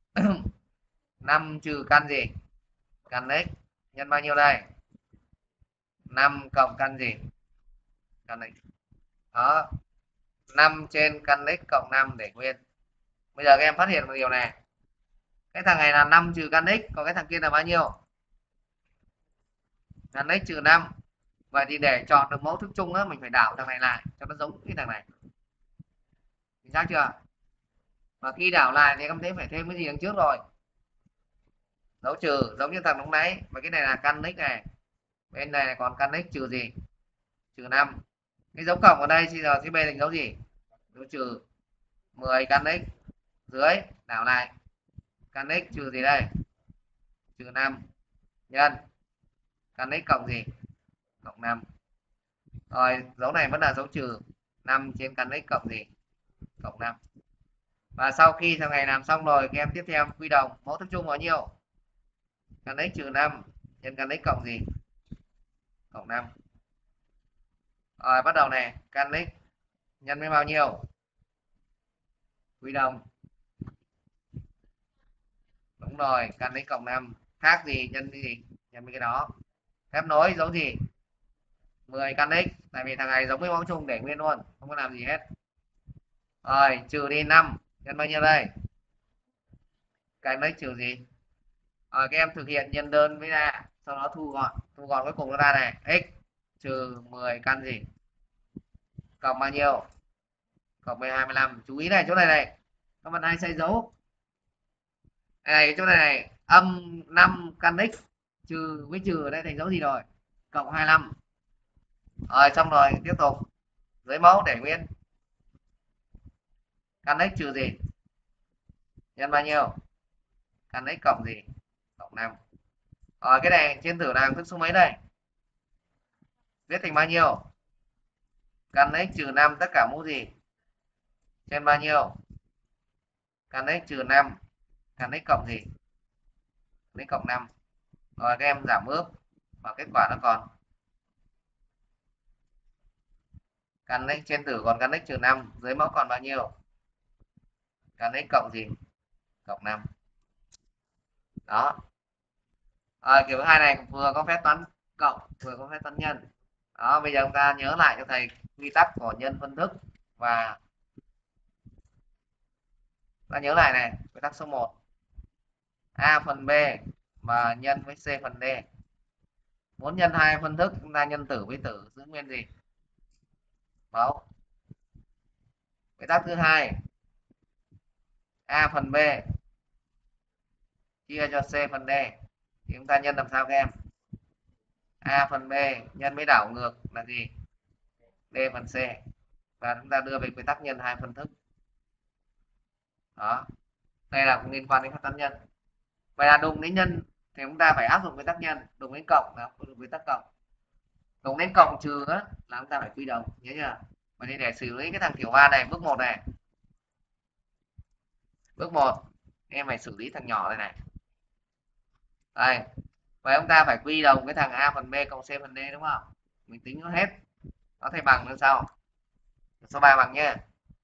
5 trừ căn gì? Căn x nhân bao nhiêu đây? 5 cộng căn gì? Căn x. Đó. 5 trên căn x cộng 5 để nguyên. Bây giờ các em phát hiện một điều này. Cái thằng này là 5 trừ căn x, còn cái thằng kia là bao nhiêu? Căn x trừ 5. Vậy thì để chọn được mẫu thức chung á, mình phải đảo thằng này lại cho nó giống cái thằng này. Chính xác chưa? Và khi đảo lại thì em thấy phải thêm cái gì đằng trước rồi. Dấu trừ giống như thằng lúc nãy, và cái này là căn x này. Bên này còn căn x trừ gì? Trừ 5. Cái dấu cộng ở đây giờ sẽ bên thành dấu gì? Dấu trừ. 10 căn x dưới đảo lại. Căn x trừ gì đây? Trừ 5 nhân căn x cộng gì? Cộng 5. Rồi dấu này vẫn là dấu trừ. 5 trên căn x cộng gì? Cộng 5. Và sau khi thằng này làm xong rồi, các em tiếp theo quy đồng mẫu thức chung bao nhiêu? Căn x trừ 5 nhân căn x cộng gì? Cộng 5. Rồi bắt đầu này, căn x nhân với bao nhiêu? Quy đồng. Đúng rồi, căn x cộng 5. Khác gì nhân cái gì? Nhân với cái đó. Phép nối dấu gì? 10 căn x. Tại vì thằng này giống với mẫu chung để nguyên luôn, không có làm gì hết. Rồi trừ đi 5 nhân bao nhiêu đây? Căn x trừ gì? Rồi các em thực hiện nhân đơn với ra, sau đó thu gọn. Thu gọn cuối cùng nó ra này, x trừ 10 căn gì? Cộng bao nhiêu? Cộng với 25. Chú ý này, chỗ này này, các bạn ai sai dấu. Này chỗ này âm 5 căn x trừ với trừ ở đây thành dấu gì rồi? Cộng 25. Rồi xong rồi tiếp tục dưới mẫu để nguyên. Căn x trừ gì? Nhân bao nhiêu? Căn x cộng gì? Cộng 5. Rồi cái này trên thử là thức số mấy đây? Viết thành bao nhiêu? Căn x trừ 5 tất cả mũ gì? Trên bao nhiêu? Căn x trừ 5 căn x cộng gì? Căn x cộng 5. Rồi các em giảm ước và kết quả nó còn căn x trên tử còn căn x trừ 5, dưới mẫu còn bao nhiêu? Căn x cộng gì? Cộng 5. Đó. Kiểu thứ hai này vừa có phép toán cộng vừa có phép toán nhân. Đó, bây giờ chúng ta nhớ lại cho thầy quy tắc của nhân phân thức, và ta nhớ lại này, quy tắc số 1. A phần B mà nhân với C phần D. Muốn nhân hai phân thức chúng ta nhân tử với tử giữ nguyên gì? Mẫu. Quy tắc thứ hai, A phần B chia cho C phần D thì chúng ta nhân làm sao các em? A phần B nhân với đảo ngược là gì? D phần C. Và chúng ta đưa về quy tắc nhân hai phân thức. Đó. Đây là cũng liên quan đến phép toán nhân. Vậy là đụng đến nhân thì chúng ta phải áp dụng quy tắc nhân, đụng đến cộng là áp dụng quy tắc cộng. Đụng đến cộng trừ á là chúng ta phải quy đồng, nhớ chưa? Vậy thì để xử lý cái thằng kiểu 3 này, bước 1 này. Bước 1, em phải xử lý thằng nhỏ này này. Đây. Vậy chúng ta phải quy đồng cái thằng A phần B cộng C phần D đúng không? Mình tính nó hết. Nó thay bằng như sau. Số 3 bằng nhé.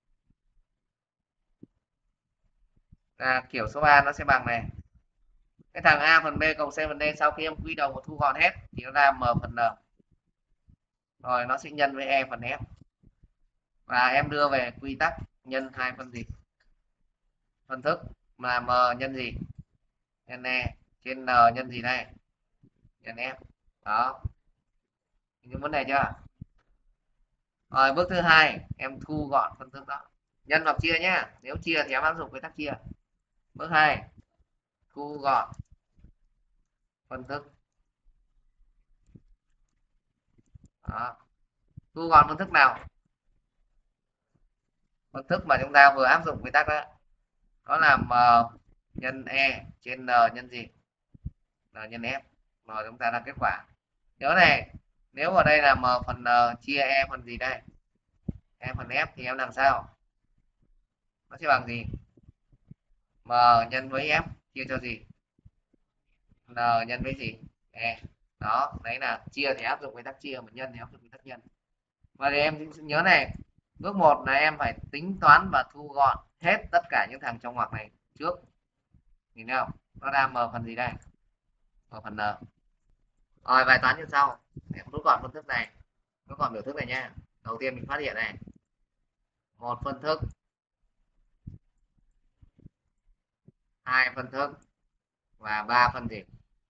Kiểu số 3 nó sẽ bằng này. Cái thằng A phần B cộng C phần D sau khi em quy đồng và thu gọn hết thì nó ra M phần N. Rồi nó sẽ nhân với E phần F. Và em đưa về quy tắc nhân hai phân gì? Phân thức là M nhân gì? Nhân E trên N nhân gì đây? Nhân F. Đó. những vấn đề chưa? Rồi bước thứ hai em thu gọn phân thức đó, nhân hoặc chia nhé. Nếu chia thì em áp dụng quy tắc chia. Bước 2 thu gọn phân thức đó. Thu gọn phân thức nào? Phân thức mà chúng ta vừa áp dụng quy tắc đó là m nhân e trên n nhân gì? N nhân f. Rồi chúng ta ra kết quả. Nhớ này, nếu ở đây là m phần n chia e phần gì đây? E phần f thì em làm sao? Nó sẽ bằng gì? M nhân với f chia cho gì? N nhân với gì? E. Đó, đấy là chia thì áp dụng quy tắc chia, mà nhân thì áp dụng quy tắc nhân. Và thì em nhớ này, bước 1 là em phải tính toán và thu gọn hết tất cả những thằng trong ngoặc này trước. Nhìn thấy không? Nó ra m phần gì đây? M phần n. Rồi bài toán như sau. Em rút gọn phân thức này. Rút gọn biểu thức này nha. Đầu tiên mình phát hiện này. Một phân thức, hai phân thức và ba phân gì?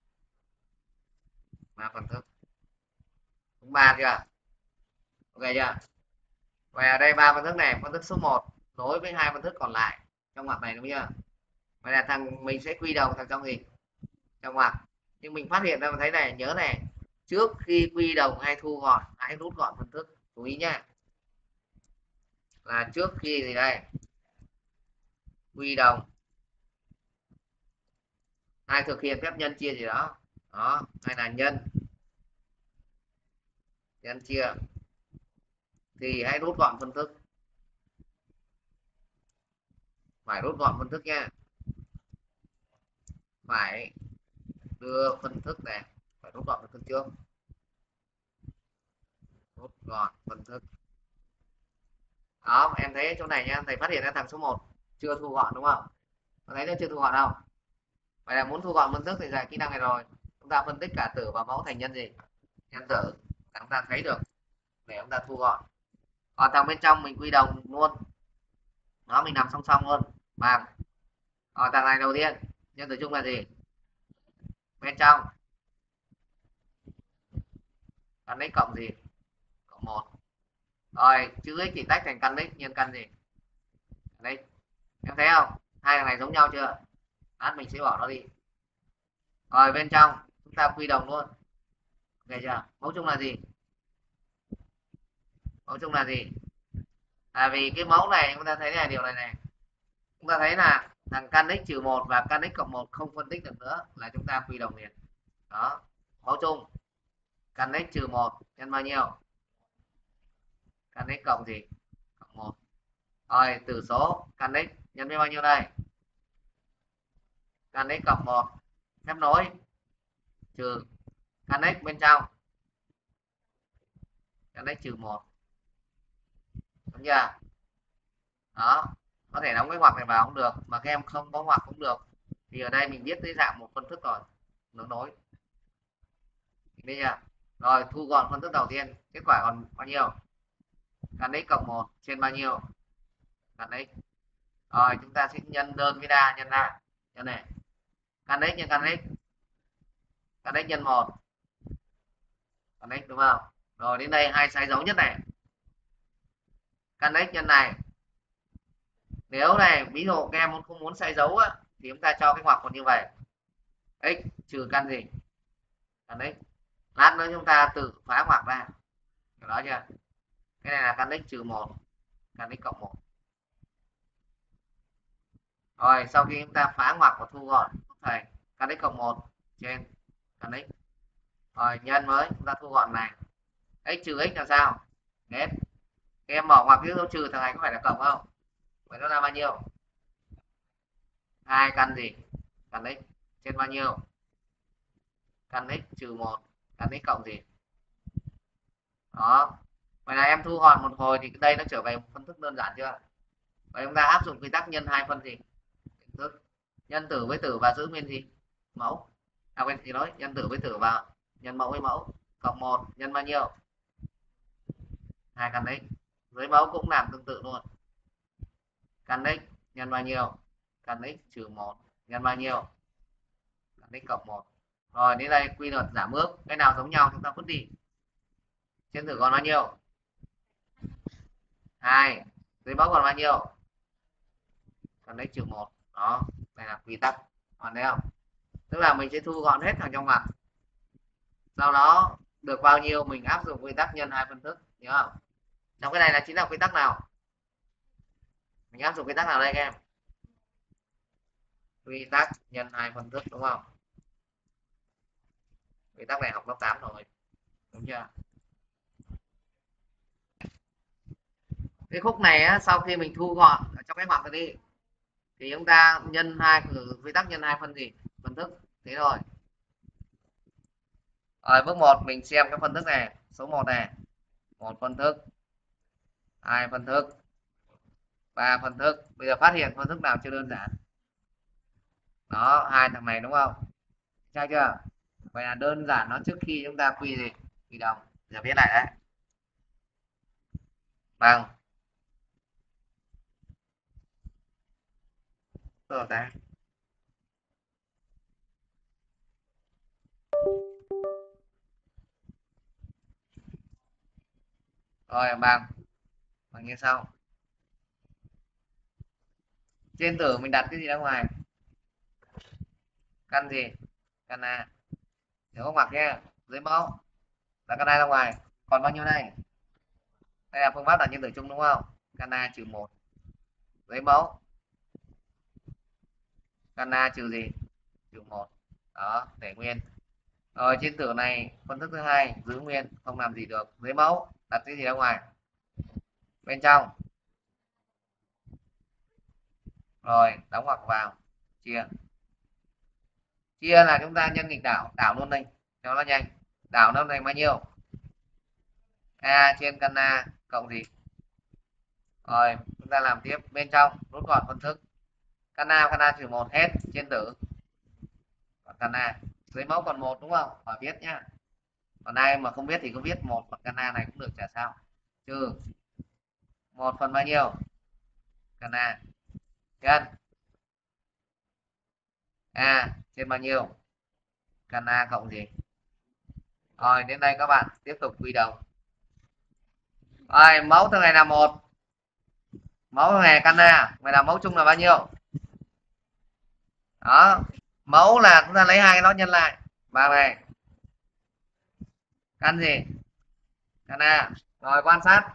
Ba phân thức. Đúng ba chưa? Ok chưa? Vậy ở đây ba phân thức này, phân thức số 1 nối với hai phân thức còn lại trong ngoặc này, đúng chưa? Vậy là thằng mình sẽ quy đồng thằng trong gì? Trong ngoặc. Nhưng mình phát hiện ra, thấy này, nhớ này, trước khi quy đồng hay thu gọn hãy rút gọn phân thức. Chú ý nhá, là trước khi gì đây? Quy đồng hay thực hiện phép nhân chia gì đó, hay là nhân chia thì hãy rút gọn phân thức. Phải rút gọn phân thức nha, phải đưa phân thức này, phải rút gọn phân thức trước. Rút gọn phân thức đó, em thấy chỗ này nhá, thầy phát hiện ra thằng số 1 chưa thu gọn, đúng không? Có thấy nó chưa thu gọn không? Vậy là muốn thu gọn phân thức thì dạy kỹ năng này rồi. Chúng ta phân tích cả tử và mẫu thành nhân gì? Nhân tử. Chúng ta thấy được để chúng ta thu gọn. Còn thằng bên trong mình quy đồng luôn, nó mình làm song song luôn bằng. Thằng này đầu tiên nhân tử chung là gì? Bên trong căn x cộng gì? Cộng 1. Rồi chữ x thì tách thành căn x nhân căn gì? Đấy, em thấy không? Hai thằng này giống nhau chưa? Lát mình sẽ bỏ nó đi. Rồi bên trong chúng ta quy đồng luôn. Ok chưa? Mẫu chung là gì? Mẫu chung là gì? Vì cái mẫu này chúng ta thấy là điều này này. Chúng ta thấy là thằng căn x trừ 1 và căn x cộng 1 không phân tích được nữa, là chúng ta quy đồng liền. Đó, mẫu chung căn x trừ 1 nhân bao nhiêu? Căn x cộng gì? Cộng 1. Rồi tử số căn x nhân với bao nhiêu đây? Căn x cộng 1 phép nối trừ căn x bên trong căn x trừ 1. Đúng chưa? Đó, có thể đóng cái ngoặc này vào cũng được, mà các em không có ngoặc cũng được. Thì ở đây mình viết dưới dạng một phân thức rồi, nó nối. Bây giờ rồi thu gọn phân thức đầu tiên, kết quả còn bao nhiêu? Căn x cộng 1 trên bao nhiêu? Căn x. Rồi chúng ta sẽ nhân đơn với đa, nhân ra nhân này, căn x nhân căn x, căn x nhân 1 căn x, đúng không? Rồi đến đây hai sai dấu nhất này, căn x nhân này. Nếu này ví dụ các em không muốn sai dấu á, thì chúng ta cho cái ngoặc còn như vậy, x trừ căn gì? Căn x. Lát nữa chúng ta tự phá ngoặc ra, hiểu đó chưa? Cái này là căn x trừ 1, căn x cộng 1. Rồi sau khi chúng ta phá ngoặc và thu gọn thầy, căn x cộng 1 trên căn x. Rồi nhân với chúng ta thu gọn này, x trừ x là sao? Hết. Em bỏ ngoặc cái dấu trừ, thằng này có phải là cộng không? Vậy nó là bao nhiêu? 2 căn gì? Căn x trên bao nhiêu? Căn x trừ 1 căn x cộng gì? Đó. Vậy là em thu gọn một hồi thì đây nó trở về một phân thức đơn giản chưa? Vậy chúng ta áp dụng quy tắc nhân hai phân gì? Thức. Nhân tử với tử và giữ nguyên gì? Mẫu. Quên thì nói, nhân tử với tử và nhân mẫu với mẫu. Cộng 1 nhân bao nhiêu? 2 căn x. Dưới mẫu cũng làm tương tự luôn. Căn x nhân bao nhiêu? Căn x trừ 1 nhân bao nhiêu? Căn x cộng 1. Rồi đến đây quy luật giảm ước, cái nào giống nhau chúng ta vứt đi. Trên tử còn bao nhiêu? 2. Dưới mẫu còn bao nhiêu? Còn x trừ 1. Đó, đây là quy tắc. Còn thấy không? Tức là mình sẽ thu gọn hết thằng trong ngoặc. Sau đó được bao nhiêu mình áp dụng quy tắc nhân hai phân thức, nhớ không? Trong cái này là chính là quy tắc nào? Mình áp dụng quy tắc nào đây các em? Quy tắc nhân hai phân thức đúng không? Quy tắc này học lớp 8 rồi, đúng chưa? Cái khúc này á, sau khi mình thu gọn ở trong cái ngoặc này đi thì chúng ta nhân hai quy tắc nhân hai phân gì? Phân thức. Thế rồi. Rồi bước 1 mình xem cái phân thức này, số 1 này. Một phân thức, hai phân thức, ba phân thức. Bây giờ phát hiện phân thức nào chưa đơn giản. Đó, hai thằng này đúng không? Sai chưa? Vậy là đơn giản nó trước khi chúng ta quy gì? Quy đồng. Giờ viết lại đấy. Bằng rồi ta. Rồi bằng như sau. Trên tử mình đặt cái gì ra ngoài? Căn gì? Căn A. Nếu không mặc nhé. Dưới mẫu là căn A ra ngoài. Còn bao nhiêu đây? Đây là phương pháp đặt nhân tử chung đúng không? Căn A trừ 1. Dưới mẫu căn A trừ gì? Trừ 1. Đó, để nguyên. Rồi trên tử này phân thức thứ hai giữ nguyên, không làm gì được. Dưới mẫu đặt cái gì ra ngoài? Bên trong. Rồi đóng ngoặc vào, chia. Chia là chúng ta nhân nghịch đảo, đảo luôn đây cho nó nhanh. Đảo nó thành bao nhiêu? A trên căn A cộng gì? Rồi chúng ta làm tiếp bên trong, rút gọn phân thức. Căn A trừ 1 hết trên tử. Còn căn A dưới mẫu còn 1 đúng không? Phải viết nhá. Còn ai mà không biết thì cứ viết 1 phần căn A này cũng được, chả sao. Trừ 1 phần bao nhiêu? Căn A nhân A trên bao nhiêu? Căn A cộng gì? Rồi đến đây các bạn tiếp tục quy đồng. Rồi mẫu thằng này là 1. Mẫu thằng này căn A, vậy là mẫu chung là bao nhiêu? Đó, mẫu là chúng ta lấy hai cái đó nhân lại. Bằng này. Căn gì? Căn A. Rồi quan sát.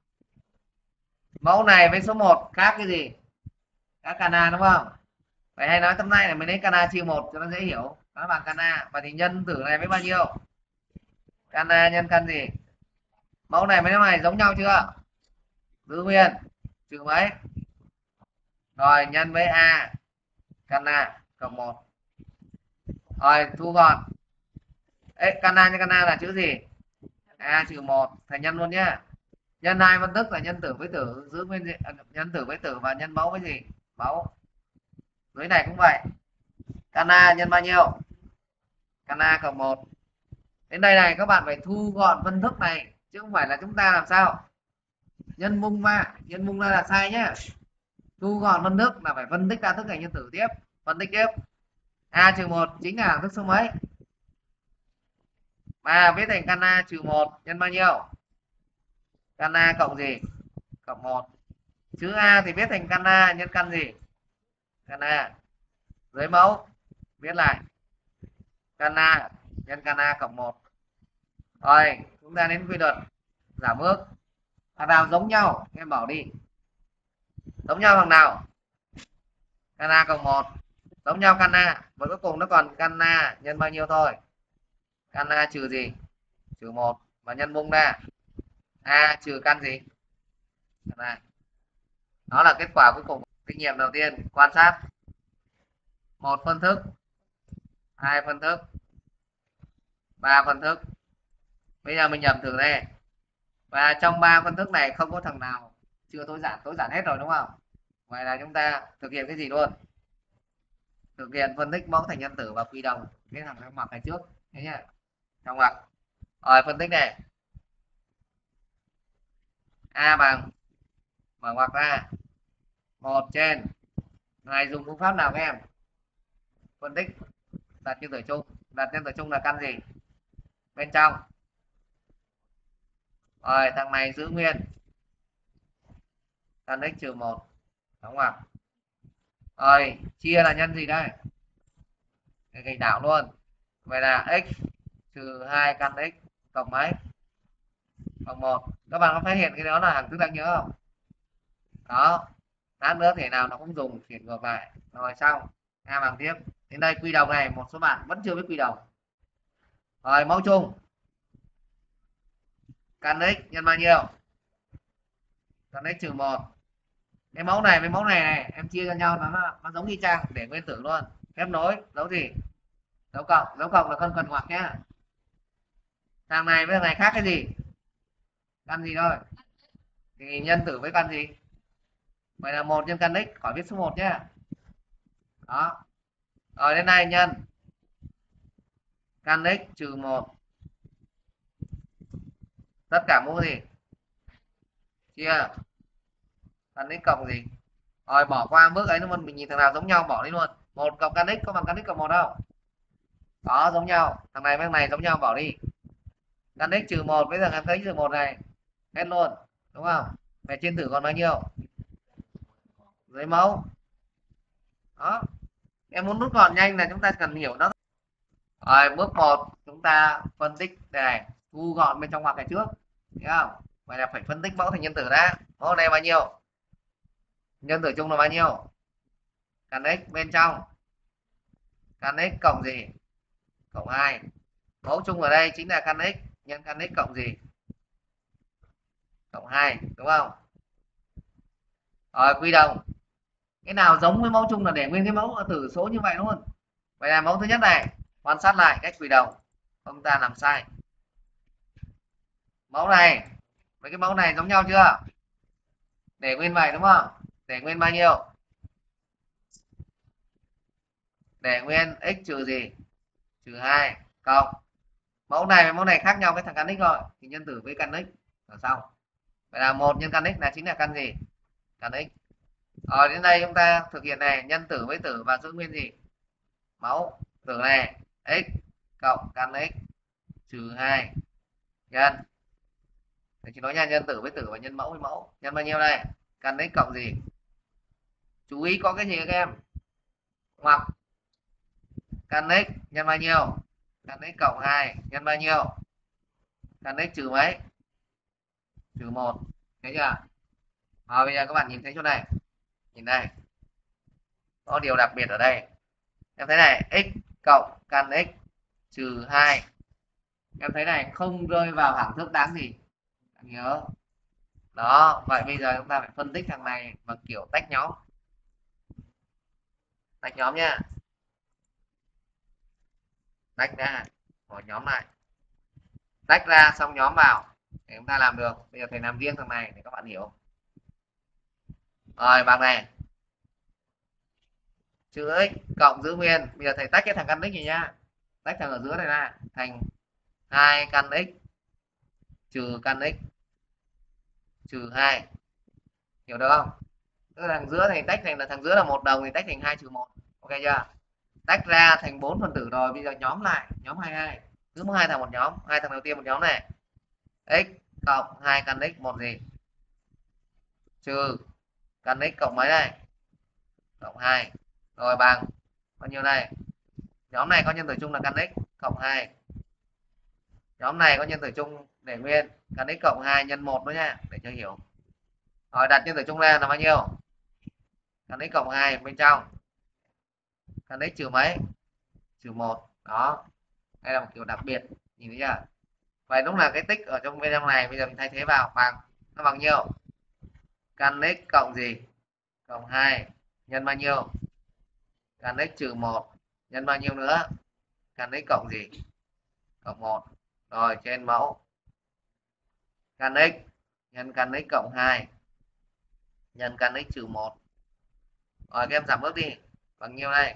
Mẫu này với số 1 khác cái gì? Khác căn A đúng không? Vậy hay nói tấm này là mình lấy căn A chia 1 cho nó dễ hiểu. Nó bằng căn A. Và thì nhân tử này với bao nhiêu? Căn A nhân căn gì? Mẫu này với này giống nhau chưa? Giữ nguyên. Trừ mấy? Rồi nhân với A căn A cộng 1. Rồi thu gọn. Ê, căn A nhân căn A là chữ gì? A trừ 1 thành nhân luôn nhá. Nhân hai phân thức là nhân tử với tử, giữ nguyên gì? Nhân tử với tử và nhân mẫu với gì? Mẫu. Dưới này cũng vậy. Căn A nhân bao nhiêu? Căn A cộng 1. Đến đây này các bạn phải thu gọn phân thức này chứ không phải là chúng ta làm sao? Nhân mung ra là sai nhá. Thu gọn phân thức là phải phân tích ra thức thành nhân tử tiếp. Phân tích tiếp. A trừ 1 chính là thức số mấy? Mà viết thành căn A trừ 1 nhân bao nhiêu? Căn A cộng gì? Cộng 1. Chữ A thì viết thành căn A nhân căn gì? Căn A. Dưới mẫu viết lại căn A nhân căn A cộng 1. Rồi chúng ta đến quy luật giảm ước. Thằng nào giống nhau em bảo đi. Giống nhau thằng nào? Căn A cộng 1. Giống nhau căn A. Và cuối cùng nó còn căn A nhân bao nhiêu thôi? Căn A trừ gì? Trừ 1. Và nhân bung ra. A trừ căn gì? Căn A. Đó là kết quả cuối cùng. Kinh nghiệm đầu tiên quan sát. Một phân thức, hai phân thức, ba phân thức. Bây giờ mình nhẩm thử này. Và trong ba phân thức này không có thằng nào chưa tối giản hết rồi đúng không? Vậy là chúng ta thực hiện cái gì luôn? Thực hiện phân tích mẫu thành nhân tử và quy đồng cái thằng trong ngoặc này trước. Thế nhá. Trong ngoặc. Rồi phân tích này. A bằng mở ngoặc ra. 1 trên. Này dùng phương pháp nào các em? Phân tích đặt nhân tử chung. Đặt nhân tử chung là căn gì? Bên trong. Rồi thằng này giữ nguyên, căn x trừ 1, đúng không ạ? Rồi chia là nhân gì đây? Cái gạch đảo luôn. Vậy là x trừ 2 căn x cộng mấy? Cộng 1. Các bạn có phát hiện cái đó là hằng thức đáng nhớ không? Đó. Lát nữa thể nào nó cũng dùng chuyển ngược lại. Rồi xong. A bằng tiếp. Đến đây quy đồng này, một số bạn vẫn chưa biết quy đồng. Rồi mẫu chung. Căn x nhân bao nhiêu? Căn x trừ 1. Cái mẫu này với mẫu này em chia cho nhau nó giống y chang, để nguyên tử luôn. Phép nối dấu gì? Dấu cộng là con cần ngoặc nhá. Thằng này với thằng này khác cái gì? Căn gì thôi? Thì nhân tử với căn gì? Vậy là 1 nhân căn x, khỏi viết số 1 nhá. Đó. Rồi đến đây nhân căn x trừ 1 tất cả mũ gì? Chia căn x cộng gì? Rồi bỏ qua bước ấy luôn, mình nhìn thằng nào giống nhau bỏ đi luôn. 1 cộng căn x có bằng căn x cộng 1 đâu? Có, giống nhau. Thằng này với thằng này giống nhau bỏ đi. Căn x trừ 1 với thằng căn x trừ 1 này hết luôn, đúng không? Vậy trên tử còn bao nhiêu? Dưới mẫu. Đó. Em muốn rút gọn nhanh là chúng ta cần hiểu nó. Rồi bước 1 chúng ta phân tích này, thu gọn bên trong ngoặc này trước, thấy không? Vậy là phải phân tích mẫu thành nhân tử đã. Mẫu này bao nhiêu? Nhân tử chung là bao nhiêu? Căn x bên trong căn x cộng gì? Cộng 2. Mẫu chung ở đây chính là căn x nhân căn x cộng gì? Cộng 2, đúng không? Rồi quy đồng. Cái nào giống với mẫu chung là để nguyên cái mẫu tử số như vậy luôn. Vậy là mẫu thứ nhất này, quan sát lại cách quy đồng ông ta làm sai. Mẫu này với cái mẫu này giống nhau chưa? Để nguyên vậy đúng không? Để nguyên bao nhiêu? Để nguyên x trừ gì? Trừ 2 cộng. Mẫu này với mẫu này khác nhau cái thằng căn x rồi, thì nhân tử với căn x là xong. Vậy là 1 nhân căn x là chính là căn gì? Căn x. Rồi đến đây chúng ta thực hiện này, nhân tử với tử và giữ nguyên gì? Mẫu. Tử này x cộng căn x trừ 2 nhân. Để chỉ nói nha, nhân tử với tử và nhân mẫu với mẫu. Nhân bao nhiêu đây? Căn x cộng gì? Chú ý có cái gì các em? Ngoặc. Căn x nhân bao nhiêu? Căn x cộng 2 nhân bao nhiêu? Căn x trừ mấy? Trừ 1. Thấy chưa? Rồi bây giờ các bạn nhìn thấy chỗ này. Nhìn đây. Có điều đặc biệt ở đây. Em thấy này, x cộng căn x trừ 2. Em thấy này, không rơi vào hàm thức đáng gì? Đáng nhớ. Đó, vậy bây giờ chúng ta phải phân tích thằng này bằng kiểu tách nhóm. Tách nhóm nha. Tách ra, bỏ nhóm lại. Tách ra xong nhóm vào để chúng ta làm được. Bây giờ thầy làm riêng thằng này để các bạn hiểu. Rồi bằng này. Chữ x cộng giữ nguyên. Bây giờ thầy tách cái thằng căn x này nhá. Tách thằng ở giữa này ra thành 2 căn x trừ căn x trừ 2. Hiểu được không? Tức là thằng giữa thầy tách thành là thằng giữa là 1 đồng thì tách thành 2 trừ 1. Ok chưa? Tách ra thành 4 phần tử rồi, bây giờ nhóm lại, nhóm 22. Cứ mỗi hai thằng một nhóm, hai thằng đầu tiên một nhóm này. X cộng 2 căn x một gì? Trừ căn x cộng mấy đây? Cộng 2. Rồi bằng bao nhiêu đây? Nhóm này có nhân tử chung là căn x cộng 2. Nhóm này có nhân tử chung để nguyên căn x cộng 2 nhân 1 nữa nha, để cho hiểu. Rồi đặt nhân tử chung ra là bao nhiêu? Căn x cộng 2 bên trong căn x trừ mấy? Trừ 1. Đó. Đây là một kiểu đặc biệt, nhìn thấy chưa? Vậy đúng là cái tích ở trong bên trong này bây giờ mình thay thế vào bằng nó bằng nhiêu? Căn x cộng gì? Cộng 2 nhân bao nhiêu? Căn x trừ 1 nhân bao nhiêu nữa? Căn x cộng gì? Cộng 1. Rồi trên mẫu căn x nhân căn x cộng 2 nhân căn x trừ 1. Rồi các em giảm bớt đi. Bằng nhiêu đây?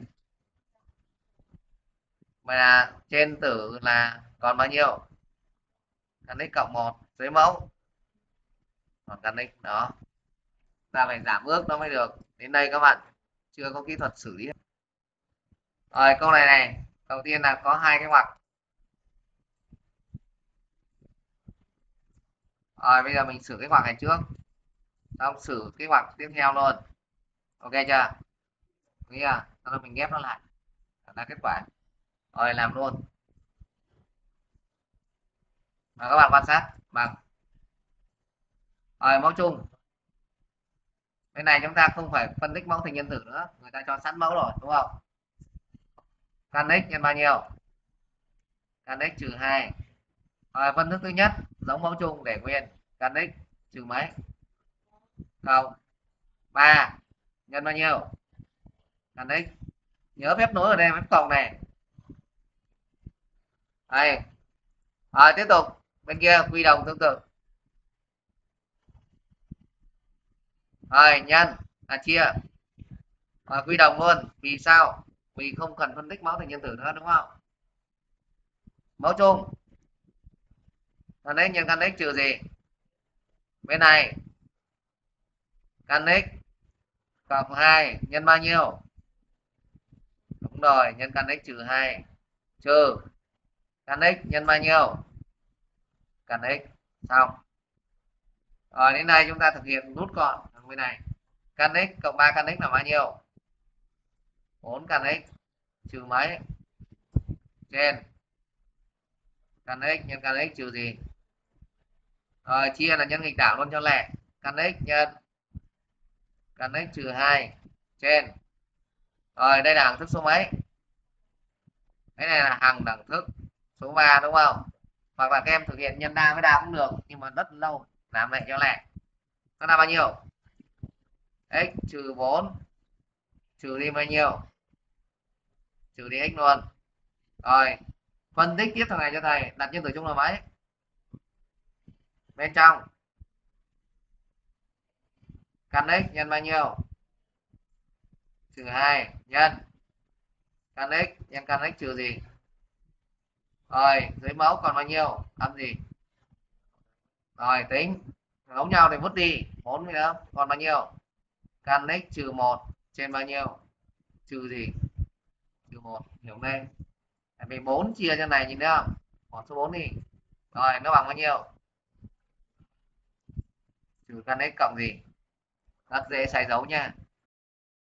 Vậy là trên tử là còn bao nhiêu? Căn x cộng 1 dưới mẫu còn căn x. Đó. Ta phải giảm ước nó mới được. Đến đây các bạn chưa có kỹ thuật xử lý. Rồi câu này này, đầu tiên là có hai cái ngoặc. Rồi bây giờ mình xử cái ngoặc này trước, xong xử cái ngoặc tiếp theo luôn. Ok chưa? Bây giờ sau đó mình ghép nó lại là kết quả. Rồi làm luôn. Và các bạn quan sát bằng. Rồi mẫu chung. Bên này chúng ta không phải phân tích mẫu thành nhân tử nữa, người ta cho sẵn mẫu rồi đúng không? Căn x nhân bao nhiêu? Căn x trừ 2. Rồi phân thức thứ nhất giống mẫu chung để nguyên. Căn x trừ mấy? Không. 3 nhân bao nhiêu? Căn x. Nhớ phép nối ở đây phép cộng này. Đây. Rồi tiếp tục. Bên kia quy đồng tương tự. Rồi nhân chia. Rồi quy đồng luôn. Vì sao? Vì không cần phân tích mẫu thành nhân tử nữa đúng không? Mẫu chung. Căn x nhân căn x trừ gì? Bên này căn x cộng 2 nhân bao nhiêu? Đúng rồi, nhân căn x trừ 2 trừ căn x nhân bao nhiêu? Căn x. Xong. Rồi đến đây chúng ta thực hiện rút gọn ở bên này. Căn x cộng 3 căn x là bao nhiêu? 4 căn x trừ mấy? Trên căn x nhân căn x trừ gì? Rồi chia là nhân nghịch đảo luôn cho lẹ. Căn x nhân căn x trừ 2 trên. Rồi đây là hằng thức số mấy? Cái này là hằng đẳng thức số 3 đúng không? Hoặc là các em thực hiện nhân đa với đa cũng được, nhưng mà rất lâu, làm lại cho lẹ. Nó là bao nhiêu? X trừ 4 trừ đi bao nhiêu? Trừ đi x luôn. Rồi phân tích tiếp thằng này cho thầy. Đặt nhân tử chung là mấy? Bên trong căn x nhân bao nhiêu? Trừ 2 nhân căn x nhân căn x trừ gì? Rồi dưới mẫu còn bao nhiêu? Âm gì? Rồi tính giống nhau thì vứt đi 4 nữa, còn bao nhiêu? Căn x trừ 1 trên bao nhiêu? Trừ gì? Trừ 1. Hiểu đây. Tại vì 4 chia cho này nhìn thấy không? Bỏ số 4 đi. Rồi nó bằng bao nhiêu? Trừ căn x cộng gì? Rất dễ sai dấu nha.